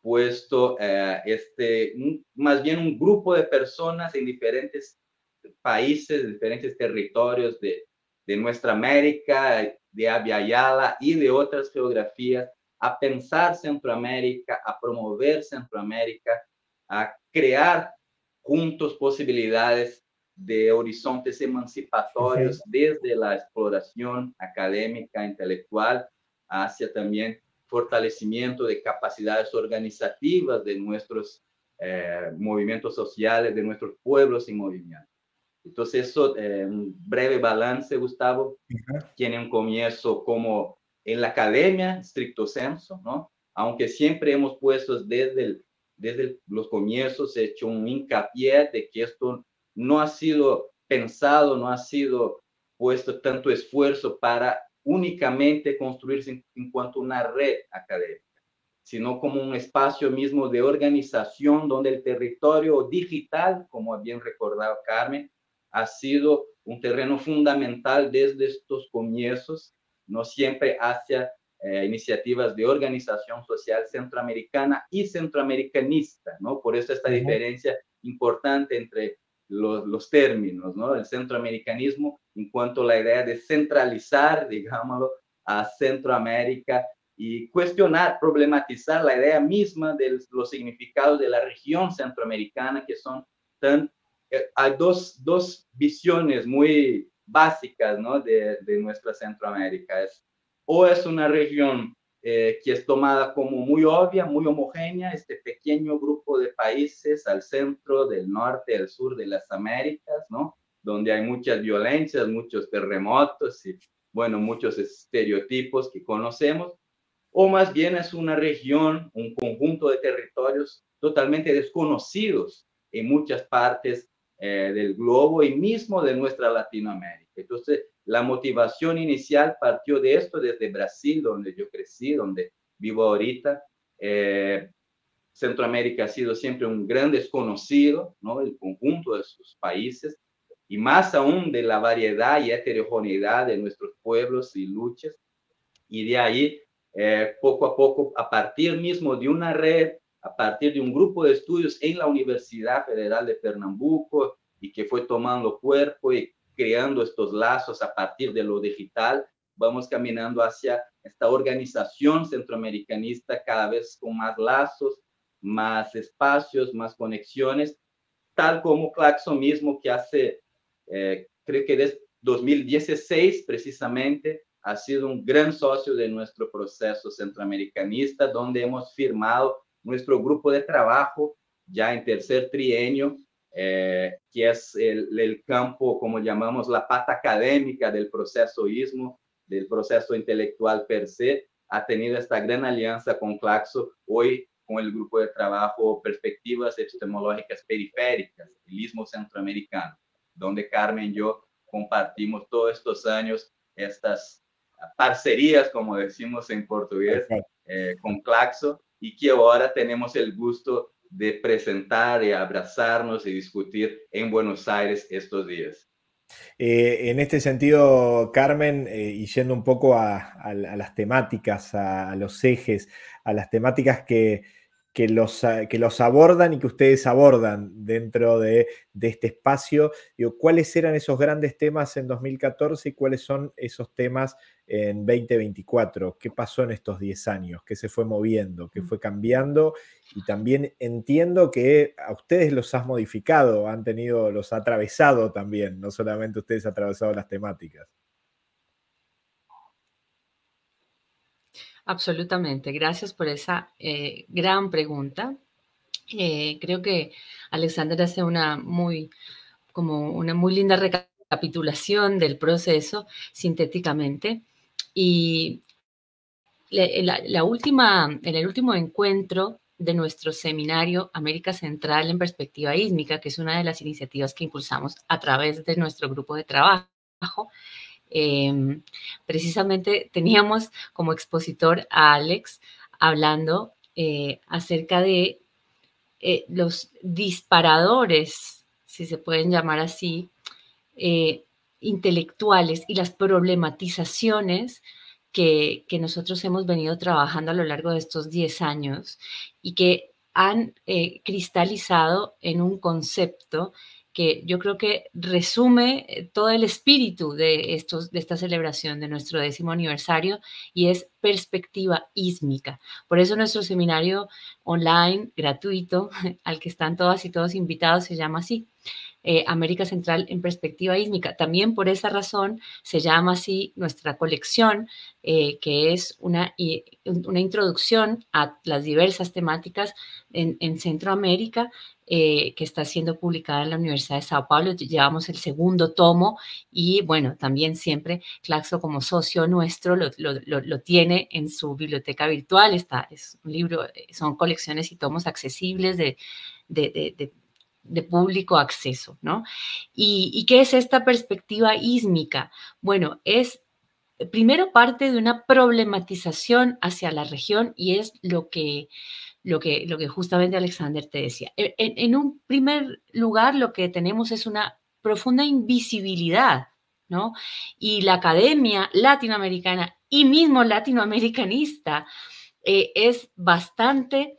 puesto eh, este, un, más bien un grupo de personas en diferentes países, diferentes territorios de, de nuestra América, de Abya Yala y de otras geografías, a pensar Centroamérica, a promover Centroamérica, a crear juntos posibilidades de horizontes emancipatorios desde la exploración académica, intelectual, hacia también fortalecimiento de capacidades organizativas de nuestros eh, movimientos sociales, de nuestros pueblos en movimiento. Entonces, eso, eh, un breve balance, Gustavo, uh-huh. Tiene un comienzo como en la academia, stricto sensu, ¿no? Aunque siempre hemos puesto desde, el, desde el, los comienzos, hecho un hincapié de que esto no ha sido pensado, no ha sido puesto tanto esfuerzo para únicamente construirse en, en cuanto a una red académica, sino como un espacio mismo de organización donde el territorio digital, como ha bien recordado Carmen, ha sido un terreno fundamental desde estos comienzos, no siempre hacia eh, iniciativas de organización social centroamericana y centroamericanista, ¿no? Por eso esta uh-huh. diferencia importante entre los, los términos, ¿no? El centroamericanismo en cuanto a la idea de centralizar, digámoslo, a Centroamérica y cuestionar, problematizar la idea misma de los significados de la región centroamericana, que son tan... Eh, hay dos, dos visiones muy básicas, ¿no? de, de nuestra Centroamérica. Es, o es una región eh, que es tomada como muy obvia, muy homogénea, este pequeño grupo de países al centro, del norte, del sur de las Américas, ¿no? Donde hay muchas violencias, muchos terremotos y, bueno, muchos estereotipos que conocemos. O más bien es una región, un conjunto de territorios totalmente desconocidos en muchas partes eh, del globo y mismo de nuestra Latinoamérica. Entonces, la motivación inicial partió de esto desde Brasil, donde yo crecí, donde vivo ahorita. Eh, Centroamérica ha sido siempre un gran desconocido, ¿no? El conjunto de sus países, y más aún de la variedad y heterogeneidad de nuestros pueblos y luchas. Y de ahí, eh, poco a poco, a partir mismo de una red, a partir de un grupo de estudios en la Universidad Federal de Pernambuco, y que fue tomando cuerpo y creando estos lazos a partir de lo digital, vamos caminando hacia esta organización centroamericanista cada vez con más lazos, más espacios, más conexiones, tal como Claxo mismo, que hace, eh, creo que desde dos mil dieciséis precisamente, ha sido un gran socio de nuestro proceso centroamericanista, donde hemos firmado nuestro grupo de trabajo ya en tercer trienio, eh, que es el, el campo, como llamamos, la pata académica del procesoísmo, del proceso intelectual per se. Ha tenido esta gran alianza con Claxo, hoy con el grupo de trabajo Perspectivas Epistemológicas Periféricas, el Istmo Centroamericano, donde Carmen y yo compartimos todos estos años estas parcerías, como decimos en portugués, eh, con Claxo, y que ahora tenemos el gusto de presentar y abrazarnos y discutir en Buenos Aires estos días. Eh, en este sentido, Carmen, eh, y yendo un poco a, a, a las temáticas, a, a los ejes, a las temáticas que, que, los, que los abordan y que ustedes abordan dentro de, de este espacio, digo, ¿cuáles eran esos grandes temas en dos mil catorce y cuáles son esos temas en veinte veinticuatro? ¿Qué pasó en estos diez años? ¿Qué se fue moviendo? ¿Qué fue cambiando? Y también entiendo que a ustedes los has modificado, han tenido, los ha atravesado también, no solamente ustedes han atravesado las temáticas. Absolutamente, gracias por esa eh, gran pregunta. Eh, creo que Alexander hace una muy, como una muy linda recapitulación del proceso sintéticamente. Y la, la, la última, en el último encuentro de nuestro seminario América Central en Perspectiva Ísmica, que es una de las iniciativas que impulsamos a través de nuestro grupo de trabajo, eh, precisamente teníamos como expositor a Alex hablando eh, acerca de eh, los disparadores, si se pueden llamar así, eh, intelectuales y las problematizaciones que, que nosotros hemos venido trabajando a lo largo de estos diez años y que han eh, cristalizado en un concepto que yo creo que resume todo el espíritu de, estos, de esta celebración de nuestro décimo aniversario, y es perspectiva ísmica. Por eso nuestro seminario online gratuito, al que están todas y todos invitados, se llama así, eh, América Central en Perspectiva Ísmica. También por esa razón se llama así nuestra colección, eh, que es una, una introducción a las diversas temáticas en, en Centroamérica, Eh, que está siendo publicada en la Universidad de Sao Paulo. Llevamos el segundo tomo y, bueno, también siempre Claxo como socio nuestro lo, lo, lo, lo tiene en su biblioteca virtual. Está, es un libro, son colecciones y tomos accesibles de, de, de, de, de público acceso, ¿no? ¿Y, ¿Y qué es esta perspectiva ísmica? Bueno, es primero parte de una problematización hacia la región, y es lo que Lo que, lo que justamente Alexander te decía. En, en un primer lugar, lo que tenemos es una profunda invisibilidad, ¿no? Y la academia latinoamericana y mismo latinoamericanista eh, es bastante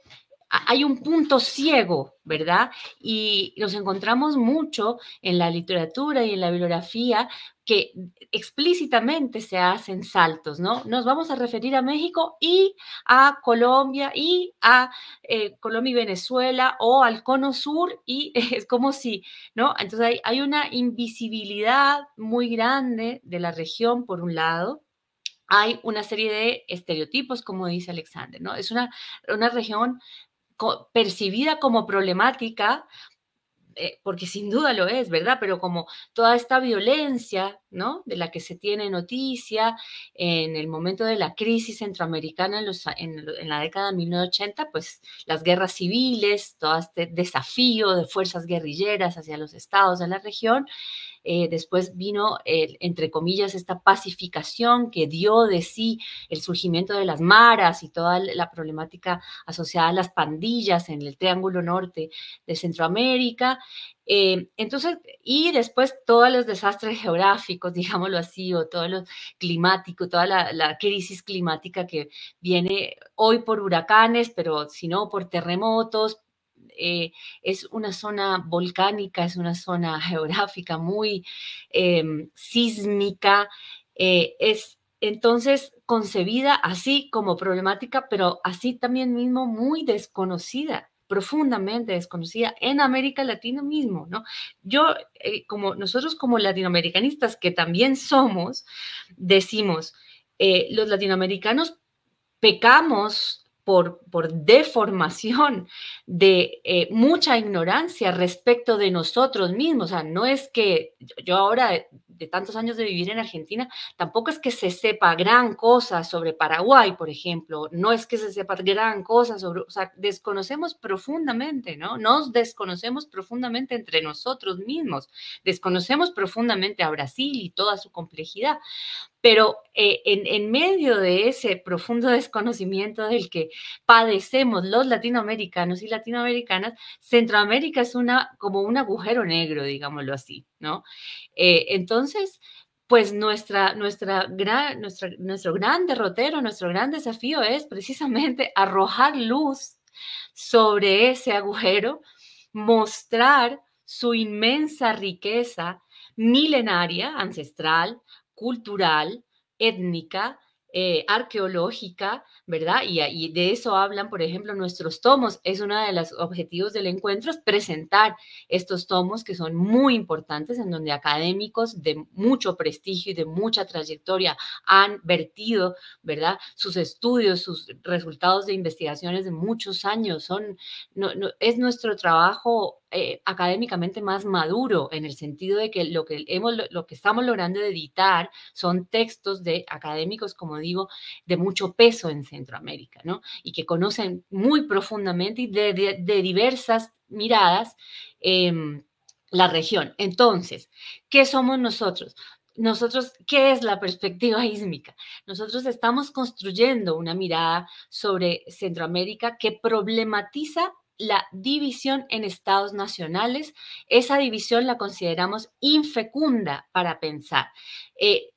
hay un punto ciego, ¿verdad? Y nos encontramos mucho en la literatura y en la bibliografía que explícitamente se hacen saltos, ¿no? Nos vamos a referir a México y a Colombia y a eh, Colombia y Venezuela o al Cono Sur y eh, es como si, ¿no? Entonces hay, hay una invisibilidad muy grande de la región, por un lado. Hay una serie de estereotipos, como dice Alexander, ¿no? Es una, una región percibida como problemática, eh, porque sin duda lo es, ¿verdad? Pero como toda esta violencia, ¿no? De la que se tiene noticia en el momento de la crisis centroamericana en, los, en, en la década de mil novecientos ochenta, pues las guerras civiles, todo este desafío de fuerzas guerrilleras hacia los estados de la región. Eh, después vino, eh, entre comillas, esta pacificación que dio de sí el surgimiento de las maras y toda la problemática asociada a las pandillas en el Triángulo Norte de Centroamérica. Eh, entonces, y después todos los desastres geográficos, digámoslo así, o todo lo climático, toda la, la crisis climática que viene hoy por huracanes, pero si no por terremotos. Eh, es una zona volcánica, es una zona geográfica muy eh, sísmica, eh, es entonces concebida así como problemática, pero así también mismo muy desconocida, profundamente desconocida en América Latina mismo, ¿no? Yo, eh, como nosotros como latinoamericanistas, que también somos, decimos, eh, los latinoamericanos pecamos Por, por deformación de eh, mucha ignorancia respecto de nosotros mismos. O sea, no es que yo ahora, de, de tantos años de vivir en Argentina, tampoco es que se sepa gran cosa sobre Paraguay, por ejemplo, no es que se sepa gran cosa sobre, o sea, desconocemos profundamente, ¿no? Nos desconocemos profundamente entre nosotros mismos, desconocemos profundamente a Brasil y toda su complejidad. Pero eh, en, en medio de ese profundo desconocimiento del que padecemos los latinoamericanos y latinoamericanas, Centroamérica es una, como un agujero negro, digámoslo así, ¿no? Eh, entonces, pues nuestra, nuestra gran, nuestra, nuestro gran derrotero, nuestro gran desafío es precisamente arrojar luz sobre ese agujero, mostrar su inmensa riqueza milenaria, ancestral, cultural, étnica, eh, arqueológica, ¿verdad? Y, y de eso hablan, por ejemplo, nuestros tomos. Es uno de los objetivos del encuentro, es presentar estos tomos que son muy importantes, en donde académicos de mucho prestigio y de mucha trayectoria han vertido, ¿verdad? Sus estudios, sus resultados de investigaciones de muchos años. Son, no, no, es nuestro trabajo Eh, académicamente más maduro, en el sentido de que lo que, hemos, lo que estamos logrando editar son textos de académicos, como digo, de mucho peso en Centroamérica, ¿no? Y que conocen muy profundamente y de, de, de diversas miradas eh, la región. Entonces, ¿qué somos nosotros? Nosotros, ¿qué es la perspectiva ísmica? Nosotros estamos construyendo una mirada sobre Centroamérica que problematiza la división en estados nacionales. Esa división la consideramos infecunda para pensar. Eh,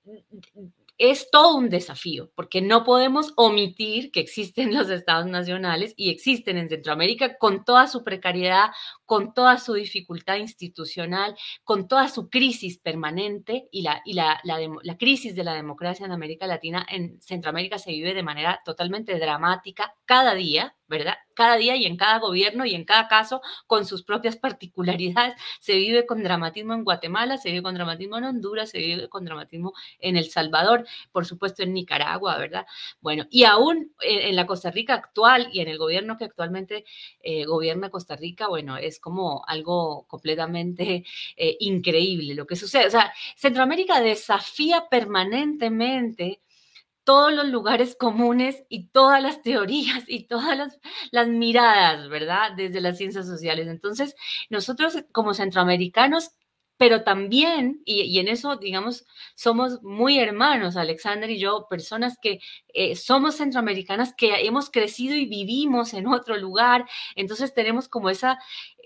es todo un desafío, porque no podemos omitir que existen los estados nacionales y existen en Centroamérica con toda su precariedad, con toda su dificultad institucional, con toda su crisis permanente, y la, y la, la, la crisis de la democracia en América Latina, en Centroamérica se vive de manera totalmente dramática cada día, ¿verdad? Cada día y en cada gobierno y en cada caso con sus propias particularidades. Se vive con dramatismo en Guatemala, se vive con dramatismo en Honduras, se vive con dramatismo en El Salvador, por supuesto en Nicaragua, ¿verdad? Bueno, y aún en, en la Costa Rica actual y en el gobierno que actualmente eh, gobierna Costa Rica, bueno, es como algo completamente eh, increíble lo que sucede. O sea, Centroamérica desafía permanentemente todos los lugares comunes y todas las teorías y todas las, las miradas, ¿verdad? Desde las ciencias sociales. Entonces, nosotros como centroamericanos, pero también, y, y en eso, digamos, somos muy hermanos, Alexander y yo, personas que eh, somos centroamericanas, que hemos crecido y vivimos en otro lugar, entonces tenemos como esa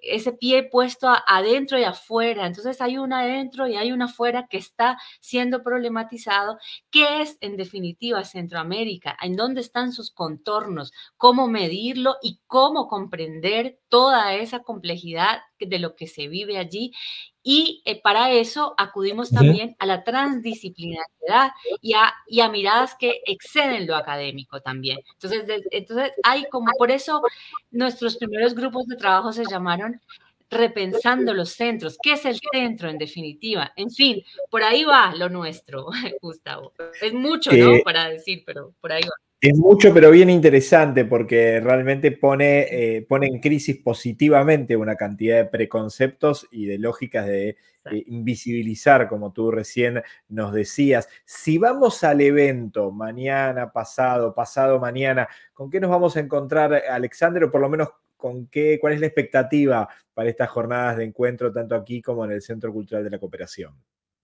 ese pie puesto a, adentro y afuera. Entonces hay una adentro y hay una afuera que está siendo problematizado. ¿Qué es en definitiva Centroamérica? ¿En dónde están sus contornos? ¿Cómo medirlo y cómo comprender toda esa complejidad de lo que se vive allí? Y eh, para eso acudimos también a la transdisciplinariedad y a, y a miradas que exceden lo académico también. Entonces, de, entonces, hay como, por eso nuestros primeros grupos de trabajo se llamaron Repensando los Centros. ¿Qué es el centro en definitiva? En fin, por ahí va lo nuestro, Gustavo. Es mucho, ¿no? Eh, Para decir, pero por ahí va. Es mucho, pero bien interesante porque realmente pone, eh, pone en crisis positivamente una cantidad de preconceptos y de lógicas de eh, invisibilizar, como tú recién nos decías. Si vamos al evento mañana, pasado, pasado mañana, ¿con qué nos vamos a encontrar, Alexander? O por lo menos, ¿con qué, ¿cuál es la expectativa para estas jornadas de encuentro, tanto aquí como en el Centro Cultural de la Cooperación?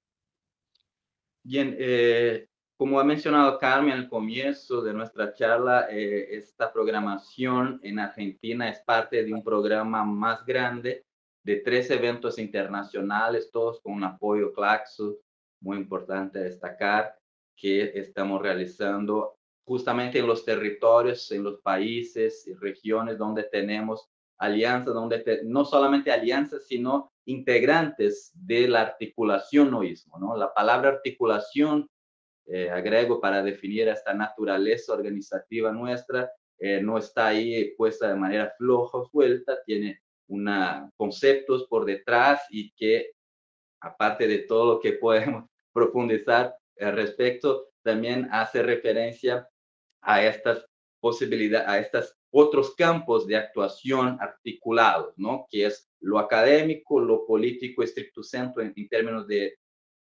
Bien, eh, como ha mencionado Carmen al comienzo de nuestra charla, eh, esta programación en Argentina es parte de un programa más grande de tres eventos internacionales, todos con un apoyo Claxo, muy importante destacar, que estamos realizando justamente en los territorios, en los países y regiones donde tenemos alianzas, donde te, no solamente alianzas, sino integrantes de la articulación noísmo, ¿no? La palabra articulación, eh, agrego para definir esta naturaleza organizativa nuestra, eh, no está ahí puesta de manera floja o suelta, tiene una, conceptos por detrás y que, aparte de todo lo que podemos profundizar al respecto, también hace referencia a estas posibilidades, a estos otros campos de actuación articulados, ¿no? Que es lo académico, lo político estricto centro en, en términos de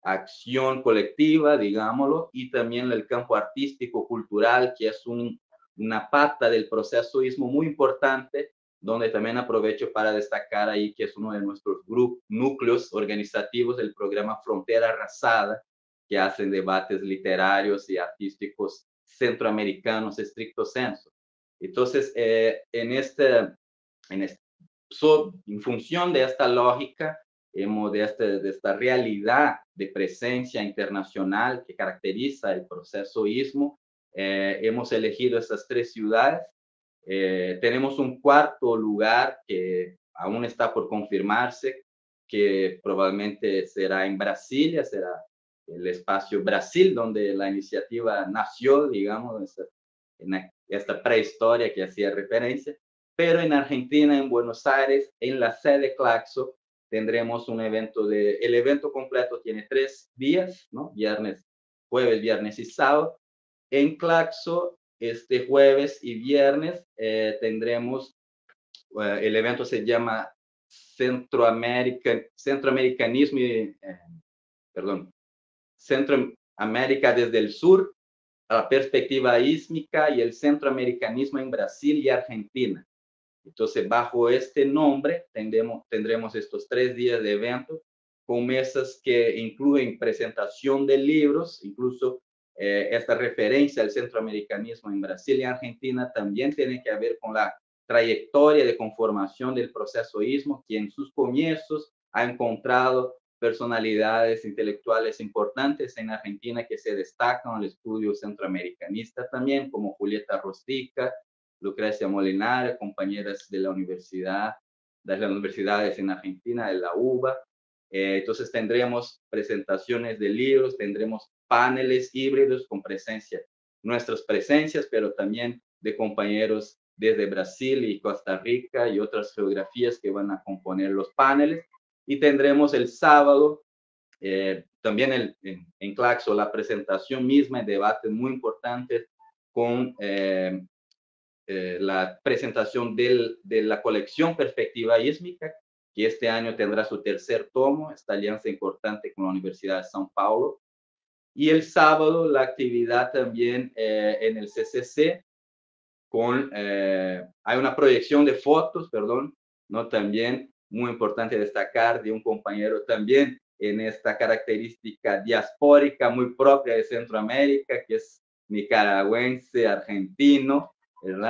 acción colectiva, digámoslo, y también el campo artístico, cultural, que es un, una pata del procesoísmo muy importante, donde también aprovecho para destacar ahí que es uno de nuestros grupos, núcleos organizativos del programa Frontera Arrasada, que hacen debates literarios y artísticos centroamericanos estricto sensu. Entonces, eh, en, este, en, este, so, en función de esta lógica, hemos, de, este, de esta realidad de presencia internacional que caracteriza el procesoísmo, eh, hemos elegido estas tres ciudades. Eh, tenemos un cuarto lugar que aún está por confirmarse, que probablemente será en Brasilia, será el espacio Brasil, donde la iniciativa nació, digamos, en esta prehistoria que hacía referencia, pero en Argentina, en Buenos Aires, en la sede Claxo, tendremos un evento de, el evento completo tiene tres días, ¿no? Viernes, jueves, viernes y sábado. En Claxo, este jueves y viernes, eh, tendremos, eh, el evento se llama Centroamérica, Centroamericanismo, eh, perdón, Centroamérica desde el sur, la perspectiva ísmica y el centroamericanismo en Brasil y Argentina. Entonces, bajo este nombre, tendremos, tendremos estos tres días de evento con mesas que incluyen presentación de libros, incluso eh, esta referencia al centroamericanismo en Brasil y Argentina también tiene que ver con la trayectoria de conformación del procesoísmo, que en sus comienzos ha encontrado personalidades intelectuales importantes en Argentina que se destacan en el estudio centroamericanista también, como Julieta Rostica, Lucrecia Molinari, compañeras de la universidad, de las universidades en Argentina, de la U B A. Eh, entonces tendremos presentaciones de libros, tendremos paneles híbridos con presencia, nuestras presencias, pero también de compañeros desde Brasil y Costa Rica y otras geografías que van a componer los paneles. Y tendremos el sábado, eh, también el, en, en Claxo, la presentación misma, debates muy importantes con eh, eh, la presentación del, de la colección Perspectiva Ísmica, que este año tendrá su tercer tomo, esta alianza importante con la Universidad de São Paulo. Y el sábado, la actividad también eh, en el C C C, con, eh, hay una proyección de fotos, perdón, ¿no? También muy importante destacar de un compañero también en esta característica diaspórica muy propia de Centroamérica, que es nicaragüense, argentino, ¿verdad?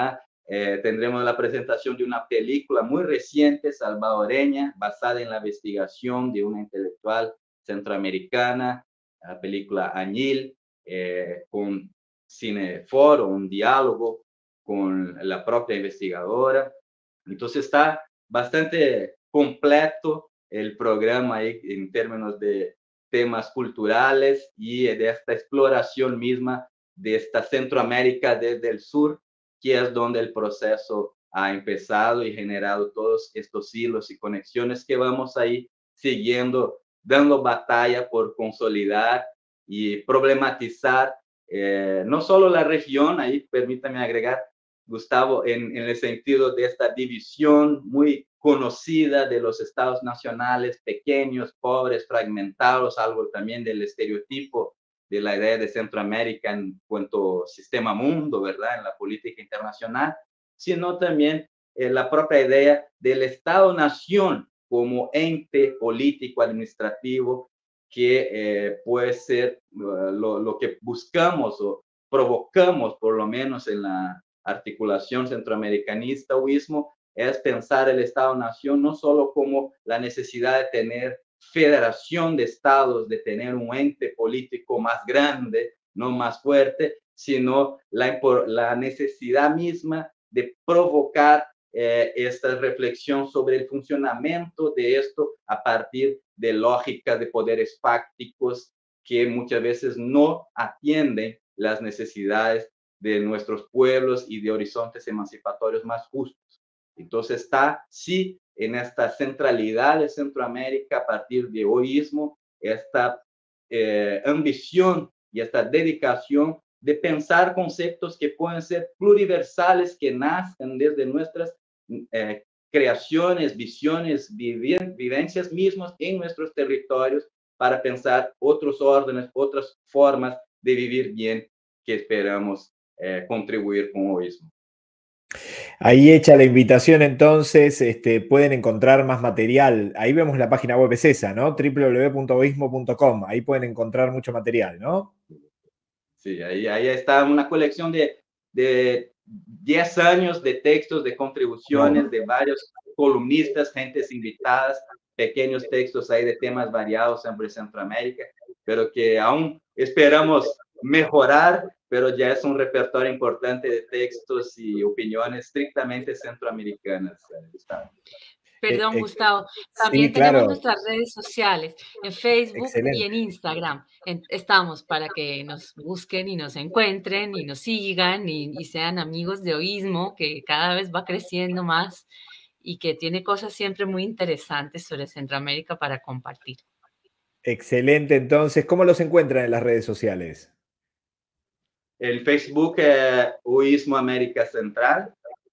Eh, tendremos la presentación de una película muy reciente, salvadoreña, basada en la investigación de una intelectual centroamericana, la película Añil, eh, con cineforo, un diálogo con la propia investigadora. Entonces está bastante completo el programa ahí en términos de temas culturales y de esta exploración misma de esta Centroamérica desde el sur, que es donde el proceso ha empezado y generado todos estos hilos y conexiones que vamos ahí siguiendo, dando batalla por consolidar y problematizar eh, no solo la región, ahí permítame agregar, Gustavo, en, en el sentido de esta división muy conocida de los estados nacionales, pequeños, pobres, fragmentados, algo también del estereotipo de la idea de Centroamérica en cuanto sistema mundo, ¿verdad?, en la política internacional, sino también eh, la propia idea del Estado-nación como ente político, administrativo, que eh, puede ser uh, lo, lo que buscamos o provocamos, por lo menos en la articulación centroamericanista o ismo, es pensar el Estado-nación no solo como la necesidad de tener federación de estados, de tener un ente político más grande, no más fuerte, sino la, la necesidad misma de provocar eh, esta reflexión sobre el funcionamiento de esto a partir de lógicas de poderes fácticos que muchas veces no atienden las necesidades de nuestros pueblos y de horizontes emancipatorios más justos. Entonces está, sí, en esta centralidad de Centroamérica a partir de hoyismo, esta eh, ambición y esta dedicación de pensar conceptos que pueden ser pluriversales, que nacen desde nuestras eh, creaciones, visiones, viven, vivencias mismas en nuestros territorios para pensar otros órdenes, otras formas de vivir bien que esperamos eh, contribuir con hoyismo. Ahí hecha la invitación, entonces, este, pueden encontrar más material. Ahí vemos la página web es esa, ¿no? doble u doble u doble u punto hoyismo punto com. Ahí pueden encontrar mucho material, ¿no? Sí, ahí, ahí está una colección de, de diez años de textos, de contribuciones wow. de varios columnistas, gentes invitadas, pequeños textos ahí de temas variados sobre Centroamérica, pero que aún esperamos mejorar, pero ya es un repertorio importante de textos y opiniones estrictamente centroamericanas, Gustavo. Perdón, eh, Gustavo. También sí, claro. tenemos nuestras redes sociales en Facebook Excelente. y en Instagram. En, estamos para que nos busquen y nos encuentren y nos sigan y, y sean amigos de Hoyismo, que cada vez va creciendo más y que tiene cosas siempre muy interesantes sobre Centroamérica para compartir. Excelente. Entonces, ¿cómo los encuentran en las redes sociales? En Facebook, eh, Hoyismo América Central.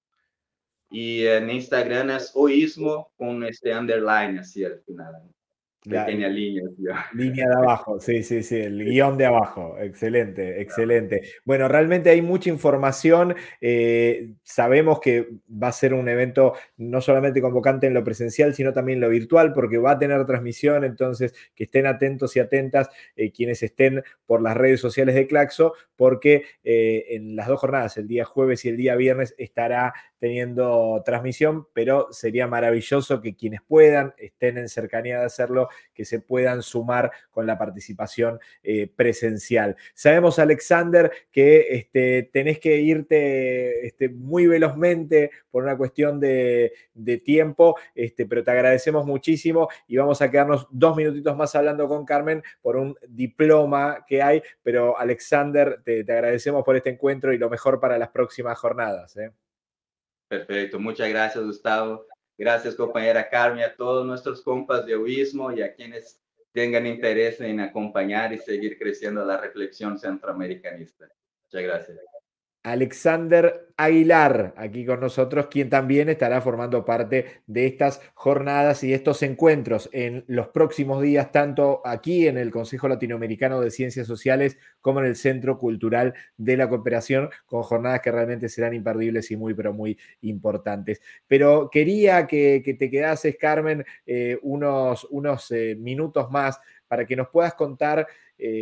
Y en Instagram es hoyismo con este underline así al final. Pequeña la, línea. Línea de abajo, sí, sí, sí, el guión de abajo. Excelente, excelente. Bueno, realmente hay mucha información. Eh, sabemos que va a ser un evento no solamente convocante en lo presencial, sino también en lo virtual, porque va a tener transmisión, entonces que estén atentos y atentas eh, quienes estén por las redes sociales de Claxo, porque eh, en las dos jornadas, el día jueves y el día viernes, estará teniendo transmisión, pero sería maravilloso que quienes puedan, estén en cercanía de hacerlo, que se puedan sumar con la participación eh, presencial. Sabemos, Alexander, que este, tenés que irte este, muy velozmente por una cuestión de, de tiempo, este, pero te agradecemos muchísimo y vamos a quedarnos dos minutitos más hablando con Carmen por un diploma que hay, pero Alexander, te, te agradecemos por este encuentro y lo mejor para las próximas jornadas, ¿eh? Perfecto, muchas gracias, Gustavo. Gracias, compañera Carmen, a todos nuestros compas de Hoyismo y a quienes tengan interés en acompañar y seguir creciendo la reflexión centroamericanista. Muchas gracias. Alexander Aguilar, aquí con nosotros, quien también estará formando parte de estas jornadas y estos encuentros en los próximos días, tanto aquí en el Consejo Latinoamericano de Ciencias Sociales como en el Centro Cultural de la Cooperación, con jornadas que realmente serán imperdibles y muy, pero muy importantes. Pero quería que, que te quedases, Carmen, eh, unos, unos eh, minutos más para que nos puedas contar eh,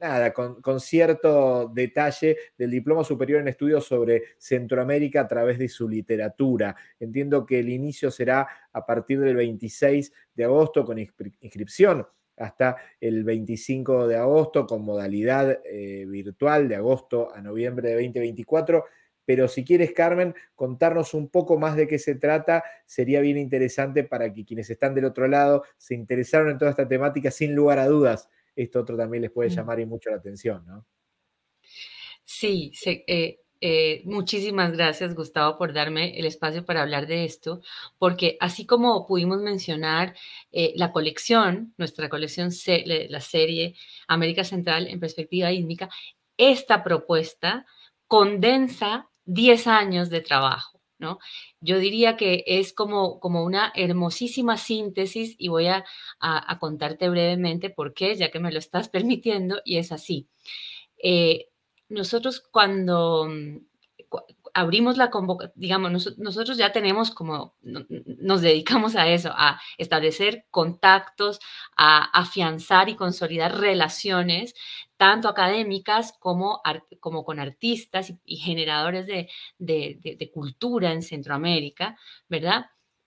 nada, con, con cierto detalle del Diploma Superior en Estudios sobre Centroamérica a través de su literatura. Entiendo que el inicio será a partir del veintiséis de agosto con inscripción hasta el veinticinco de agosto con modalidad eh, virtual de agosto a noviembre de veinte veinticuatro. Pero si quieres, Carmen, contarnos un poco más de qué se trata, sería bien interesante para que quienes están del otro lado se interesaron en toda esta temática, sin lugar a dudas, esto otro también les puede llamar y mucho la atención, ¿no? Sí, sí eh, eh, muchísimas gracias, Gustavo, por darme el espacio para hablar de esto, porque así como pudimos mencionar eh, la colección, nuestra colección, la serie América Central en Perspectiva Ísmica, esta propuesta condensa diez años de trabajo, ¿no? Yo diría que es como, como una hermosísima síntesis y voy a, a, a contarte brevemente por qué, ya que me lo estás permitiendo, y es así. Eh, nosotros cuando abrimos la convocatoria, digamos, nos, nosotros ya tenemos como, nos dedicamos a eso, a establecer contactos, a afianzar y consolidar relaciones, tanto académicas como, como con artistas y, y generadores de, de, de, de cultura en Centroamérica, ¿verdad?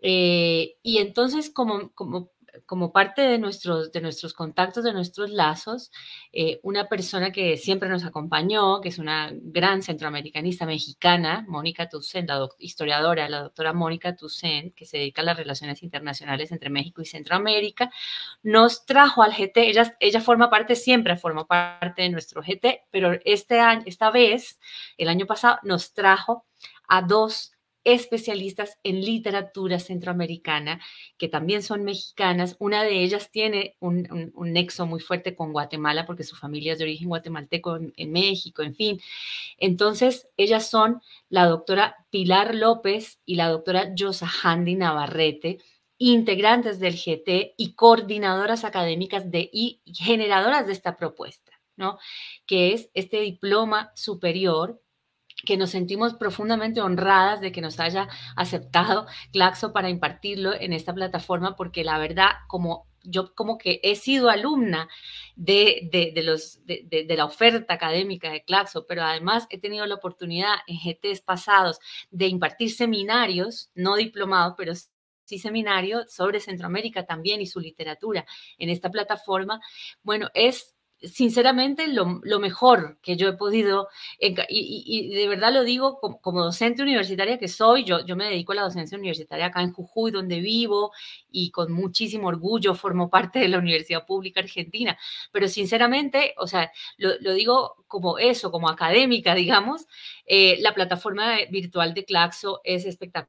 Eh, y entonces, como, como como parte de nuestros, de nuestros contactos, de nuestros lazos, eh, una persona que siempre nos acompañó, que es una gran centroamericanista mexicana, Mónica Toussaint, la historiadora, la doctora Mónica Toussaint, que se dedica a las relaciones internacionales entre México y Centroamérica, nos trajo al G T. Ella, ella forma parte, siempre formó parte de nuestro G T, pero este año, esta vez, el año pasado, nos trajo a dos especialistas en literatura centroamericana, que también son mexicanas. Una de ellas tiene un, un, un nexo muy fuerte con Guatemala, porque su familia es de origen guatemalteco en, en México, en fin. Entonces, ellas son la doctora Pilar López y la doctora Yosahandi Navarrete, integrantes del G T y coordinadoras académicas de, y generadoras de esta propuesta, ¿no? Que es este diploma superior, que nos sentimos profundamente honradas de que nos haya aceptado Claxo para impartirlo en esta plataforma, porque la verdad, como yo como que he sido alumna de, de, de, los, de, de, de la oferta académica de Claxo, pero además he tenido la oportunidad en G Ts pasados de impartir seminarios, no diplomados, pero sí seminarios sobre Centroamérica también y su literatura en esta plataforma. Bueno, es sinceramente lo, lo mejor que yo he podido, y, y, y de verdad lo digo como, como docente universitaria que soy. Yo, yo me dedico a la docencia universitaria acá en Jujuy, donde vivo, y con muchísimo orgullo formo parte de la Universidad Pública Argentina, pero sinceramente, o sea, lo, lo digo como eso, como académica, digamos, eh, la plataforma virtual de Claxo es espectacular.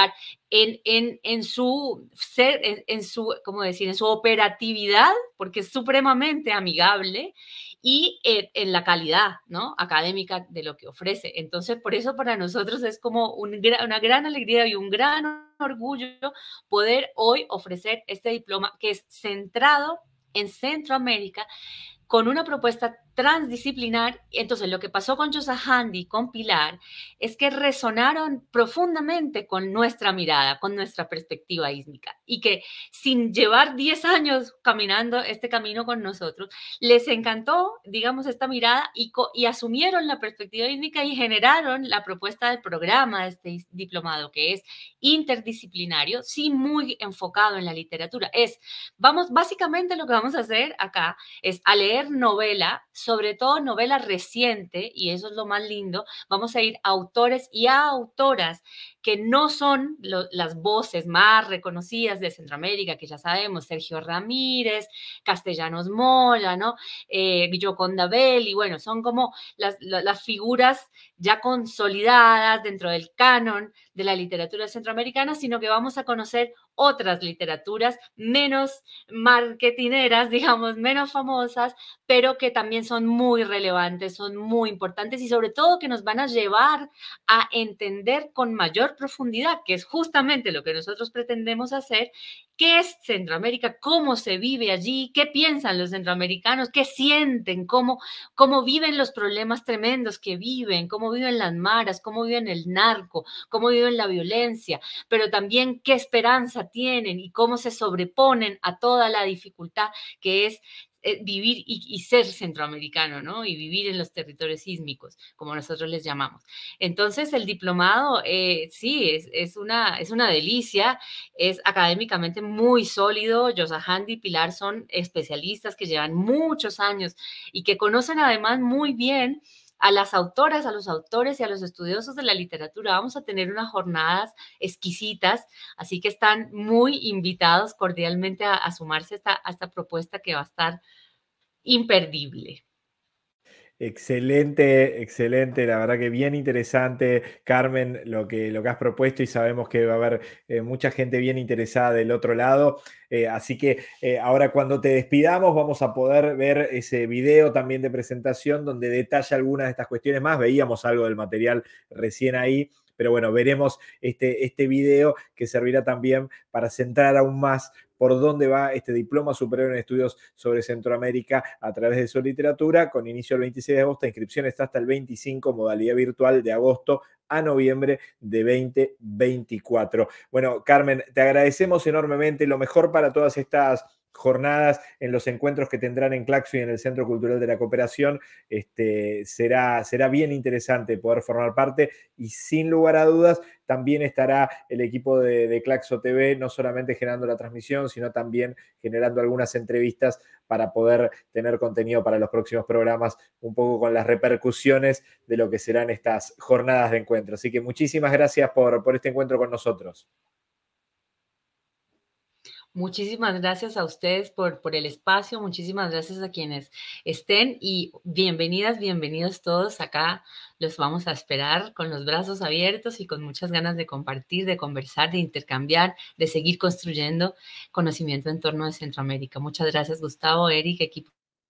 En, en, en su ser, en, en su, ¿cómo decir? En su operatividad, porque es supremamente amigable, y en, en la calidad, ¿no? Académica de lo que ofrece. Entonces, por eso para nosotros es como un, una gran alegría y un gran orgullo poder hoy ofrecer este diploma que es centrado en Centroamérica, con una propuesta transdisciplinar. Entonces, lo que pasó con Yosahandi, con Pilar, es que resonaron profundamente con nuestra mirada, con nuestra perspectiva ísmica, y que sin llevar diez años caminando este camino con nosotros, les encantó, digamos, esta mirada y, y asumieron la perspectiva ísmica y generaron la propuesta del programa de este diplomado, que es interdisciplinario, sí muy enfocado en la literatura. Es, vamos, básicamente lo que vamos a hacer acá es a leer novela, sobre todo novela reciente, y eso es lo más lindo. Vamos a ir a autores y a autoras que no son lo, las voces más reconocidas de Centroamérica, que ya sabemos, Sergio Ramírez, Castellanos Moya, ¿no? Eh, Gioconda Belli, bueno, son como las, las, las figuras ya consolidadas dentro del canon de la literatura centroamericana, sino que vamos a conocer otras literaturas menos marketineras, digamos, menos famosas, pero que también son muy relevantes, son muy importantes, y sobre todo que nos van a llevar a entender con mayor profundidad, que es justamente lo que nosotros pretendemos hacer, qué es Centroamérica, cómo se vive allí, qué piensan los centroamericanos, qué sienten, cómo, cómo viven los problemas tremendos que viven, cómo viven las maras, cómo viven el narco, cómo viven la violencia, pero también qué esperanza tienen y cómo se sobreponen a toda la dificultad que es eh, vivir y, y ser centroamericano, ¿no? Y vivir en los territorios sísmicos, como nosotros les llamamos. Entonces, el diplomado, eh, sí, es, es, una, es una delicia, es académicamente muy sólido. Yosahandi y Pilar son especialistas que llevan muchos años y que conocen además muy bien a las autoras, a los autores y a los estudiosos de la literatura. Vamos a tener unas jornadas exquisitas, así que están muy invitados cordialmente a, a sumarse a esta, a esta propuesta que va a estar imperdible. Excelente, excelente, la verdad que bien interesante, Carmen, lo que, lo que has propuesto, y sabemos que va a haber eh, mucha gente bien interesada del otro lado, eh, así que eh, ahora cuando te despidamos vamos a poder ver ese video también de presentación donde detalla algunas de estas cuestiones más. Veíamos algo del material recién ahí, pero bueno, veremos este, este video que servirá también para centrar aún más por dónde va este Diploma Superior en Estudios sobre Centroamérica a través de su literatura, con inicio el veintiséis de agosto, inscripción está hasta el veinticinco, modalidad virtual de agosto a noviembre de veinte veinticuatro. Bueno, Carmen, te agradecemos enormemente, lo mejor para todas estas jornadas, en los encuentros que tendrán en Claxo y en el Centro Cultural de la Cooperación. Este, será, será bien interesante poder formar parte, y sin lugar a dudas también estará el equipo de, de Claxo T V, no solamente generando la transmisión, sino también generando algunas entrevistas para poder tener contenido para los próximos programas, un poco con las repercusiones de lo que serán estas jornadas de encuentro. Así que muchísimas gracias por, por este encuentro con nosotros. Muchísimas gracias a ustedes por, por el espacio, muchísimas gracias a quienes estén, y bienvenidas, bienvenidos todos. Acá los vamos a esperar con los brazos abiertos y con muchas ganas de compartir, de conversar, de intercambiar, de seguir construyendo conocimiento en torno a Centroamérica. Muchas gracias, Gustavo, Eric, equipo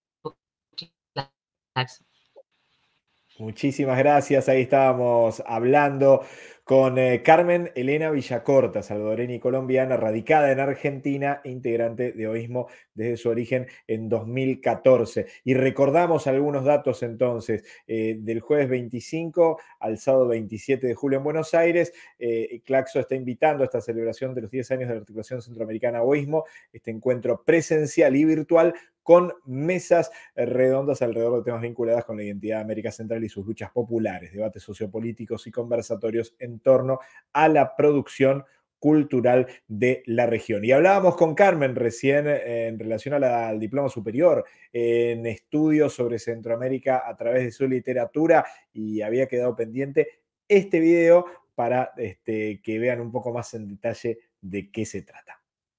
Claxo. Muchísimas gracias, ahí estábamos hablando con eh, Carmen Elena Villacorta, salvadoreña y colombiana, radicada en Argentina, integrante de OISMO desde su origen en dos mil catorce. Y recordamos algunos datos entonces, eh, del jueves veinticinco al sábado veintisiete de julio en Buenos Aires. eh, Claxo está invitando a esta celebración de los diez años de la Articulación Centroamericana OISMO, este encuentro presencial y virtual con mesas redondas alrededor de temas vinculados con la identidad de América Central y sus luchas populares, debates sociopolíticos y conversatorios en torno a la producción cultural de la región. Y hablábamos con Carmen recién eh, en relación a la, al diploma superior en estudios sobre Centroamérica a través de su literatura, y había quedado pendiente este video para este, que vean un poco más en detalle de qué se trata.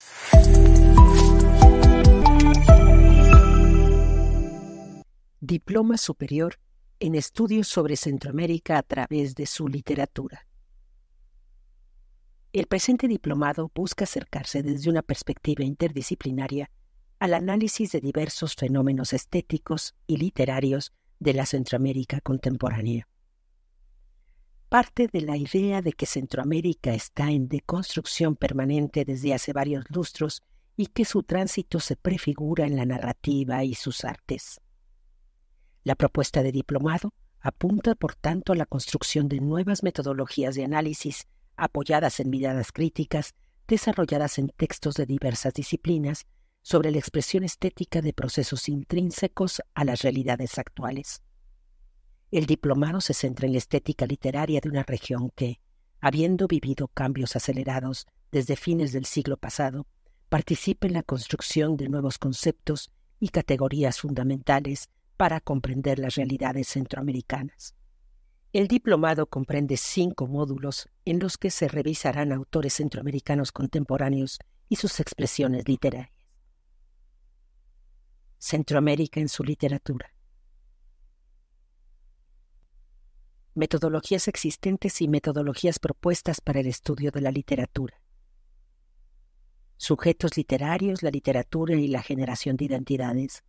Diploma Superior en Estudios sobre Centroamérica a través de su literatura. El presente diplomado busca acercarse desde una perspectiva interdisciplinaria al análisis de diversos fenómenos estéticos y literarios de la Centroamérica contemporánea. Parte de la idea de que Centroamérica está en deconstrucción permanente desde hace varios lustros y que su tránsito se prefigura en la narrativa y sus artes. La propuesta de diplomado apunta, por tanto, a la construcción de nuevas metodologías de análisis apoyadas en miradas críticas, desarrolladas en textos de diversas disciplinas, sobre la expresión estética de procesos intrínsecos a las realidades actuales. El diplomado se centra en la estética literaria de una región que, habiendo vivido cambios acelerados desde fines del siglo pasado, participa en la construcción de nuevos conceptos y categorías fundamentales para comprender las realidades centroamericanas. El diplomado comprende cinco módulos en los que se revisarán autores centroamericanos contemporáneos y sus expresiones literarias. Centroamérica en su literatura. Metodologías existentes y metodologías propuestas para el estudio de la literatura. Sujetos literarios, la literatura y la generación de identidades.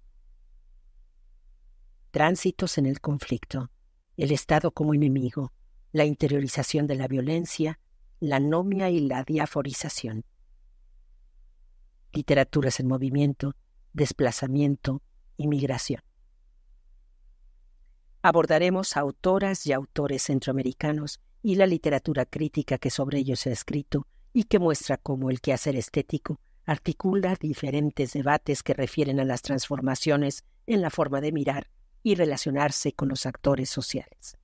Tránsitos en el conflicto, el Estado como enemigo, la interiorización de la violencia, la anomia y la diaforización. Literaturas en movimiento, desplazamiento y migración. Abordaremos a autoras y autores centroamericanos y la literatura crítica que sobre ellos se ha escrito y que muestra cómo el quehacer estético articula diferentes debates que refieren a las transformaciones en la forma de mirar y relacionarse con los actores sociales.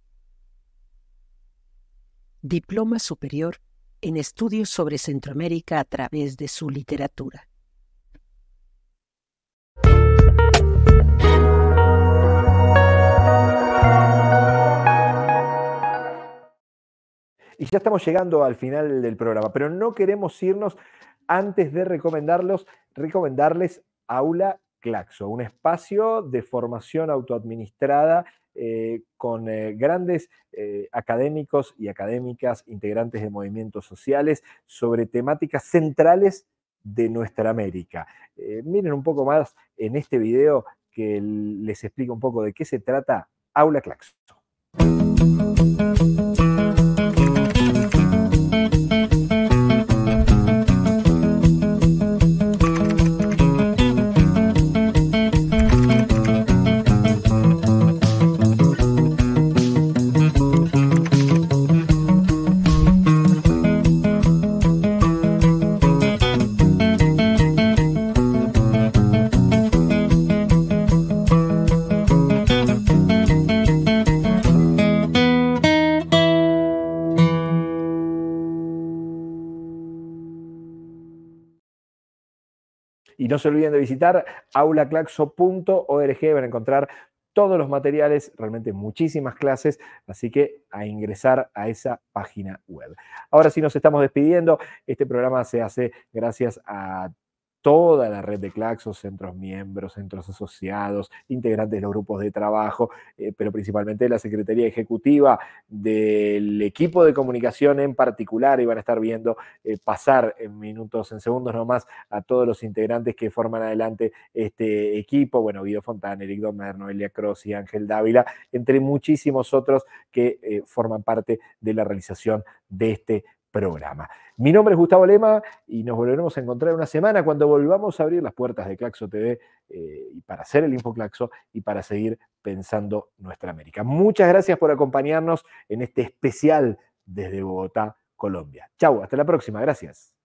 Diploma superior en estudios sobre Centroamérica a través de su literatura. Y ya estamos llegando al final del programa, pero no queremos irnos antes de recomendarlos, recomendarles Aula Claxo, un espacio de formación autoadministrada eh, con eh, grandes eh, académicos y académicas integrantes de movimientos sociales sobre temáticas centrales de nuestra América. Eh, miren un poco más en este video que les explica un poco de qué se trata Aula Claxo. Y no se olviden de visitar aula claxo punto org, van a encontrar todos los materiales, realmente muchísimas clases, así que a ingresar a esa página web. Ahora sí nos estamos despidiendo, este programa se hace gracias a toda la red de Claxo, centros miembros, centros asociados, integrantes de los grupos de trabajo, eh, pero principalmente de la Secretaría Ejecutiva, del equipo de comunicación en particular, y van a estar viendo eh, pasar en minutos, en segundos nomás, a todos los integrantes que forman adelante este equipo, bueno, Guido Fontana, Eric Domer, Noelia Cross y Ángel Dávila, entre muchísimos otros que eh, forman parte de la realización de este programa. Mi nombre es Gustavo Lema y nos volveremos a encontrar una semana cuando volvamos a abrir las puertas de Claxo T V eh, y para hacer el InfoClaxo y para seguir pensando nuestra América. Muchas gracias por acompañarnos en este especial desde Bogotá, Colombia. Chau, hasta la próxima. Gracias.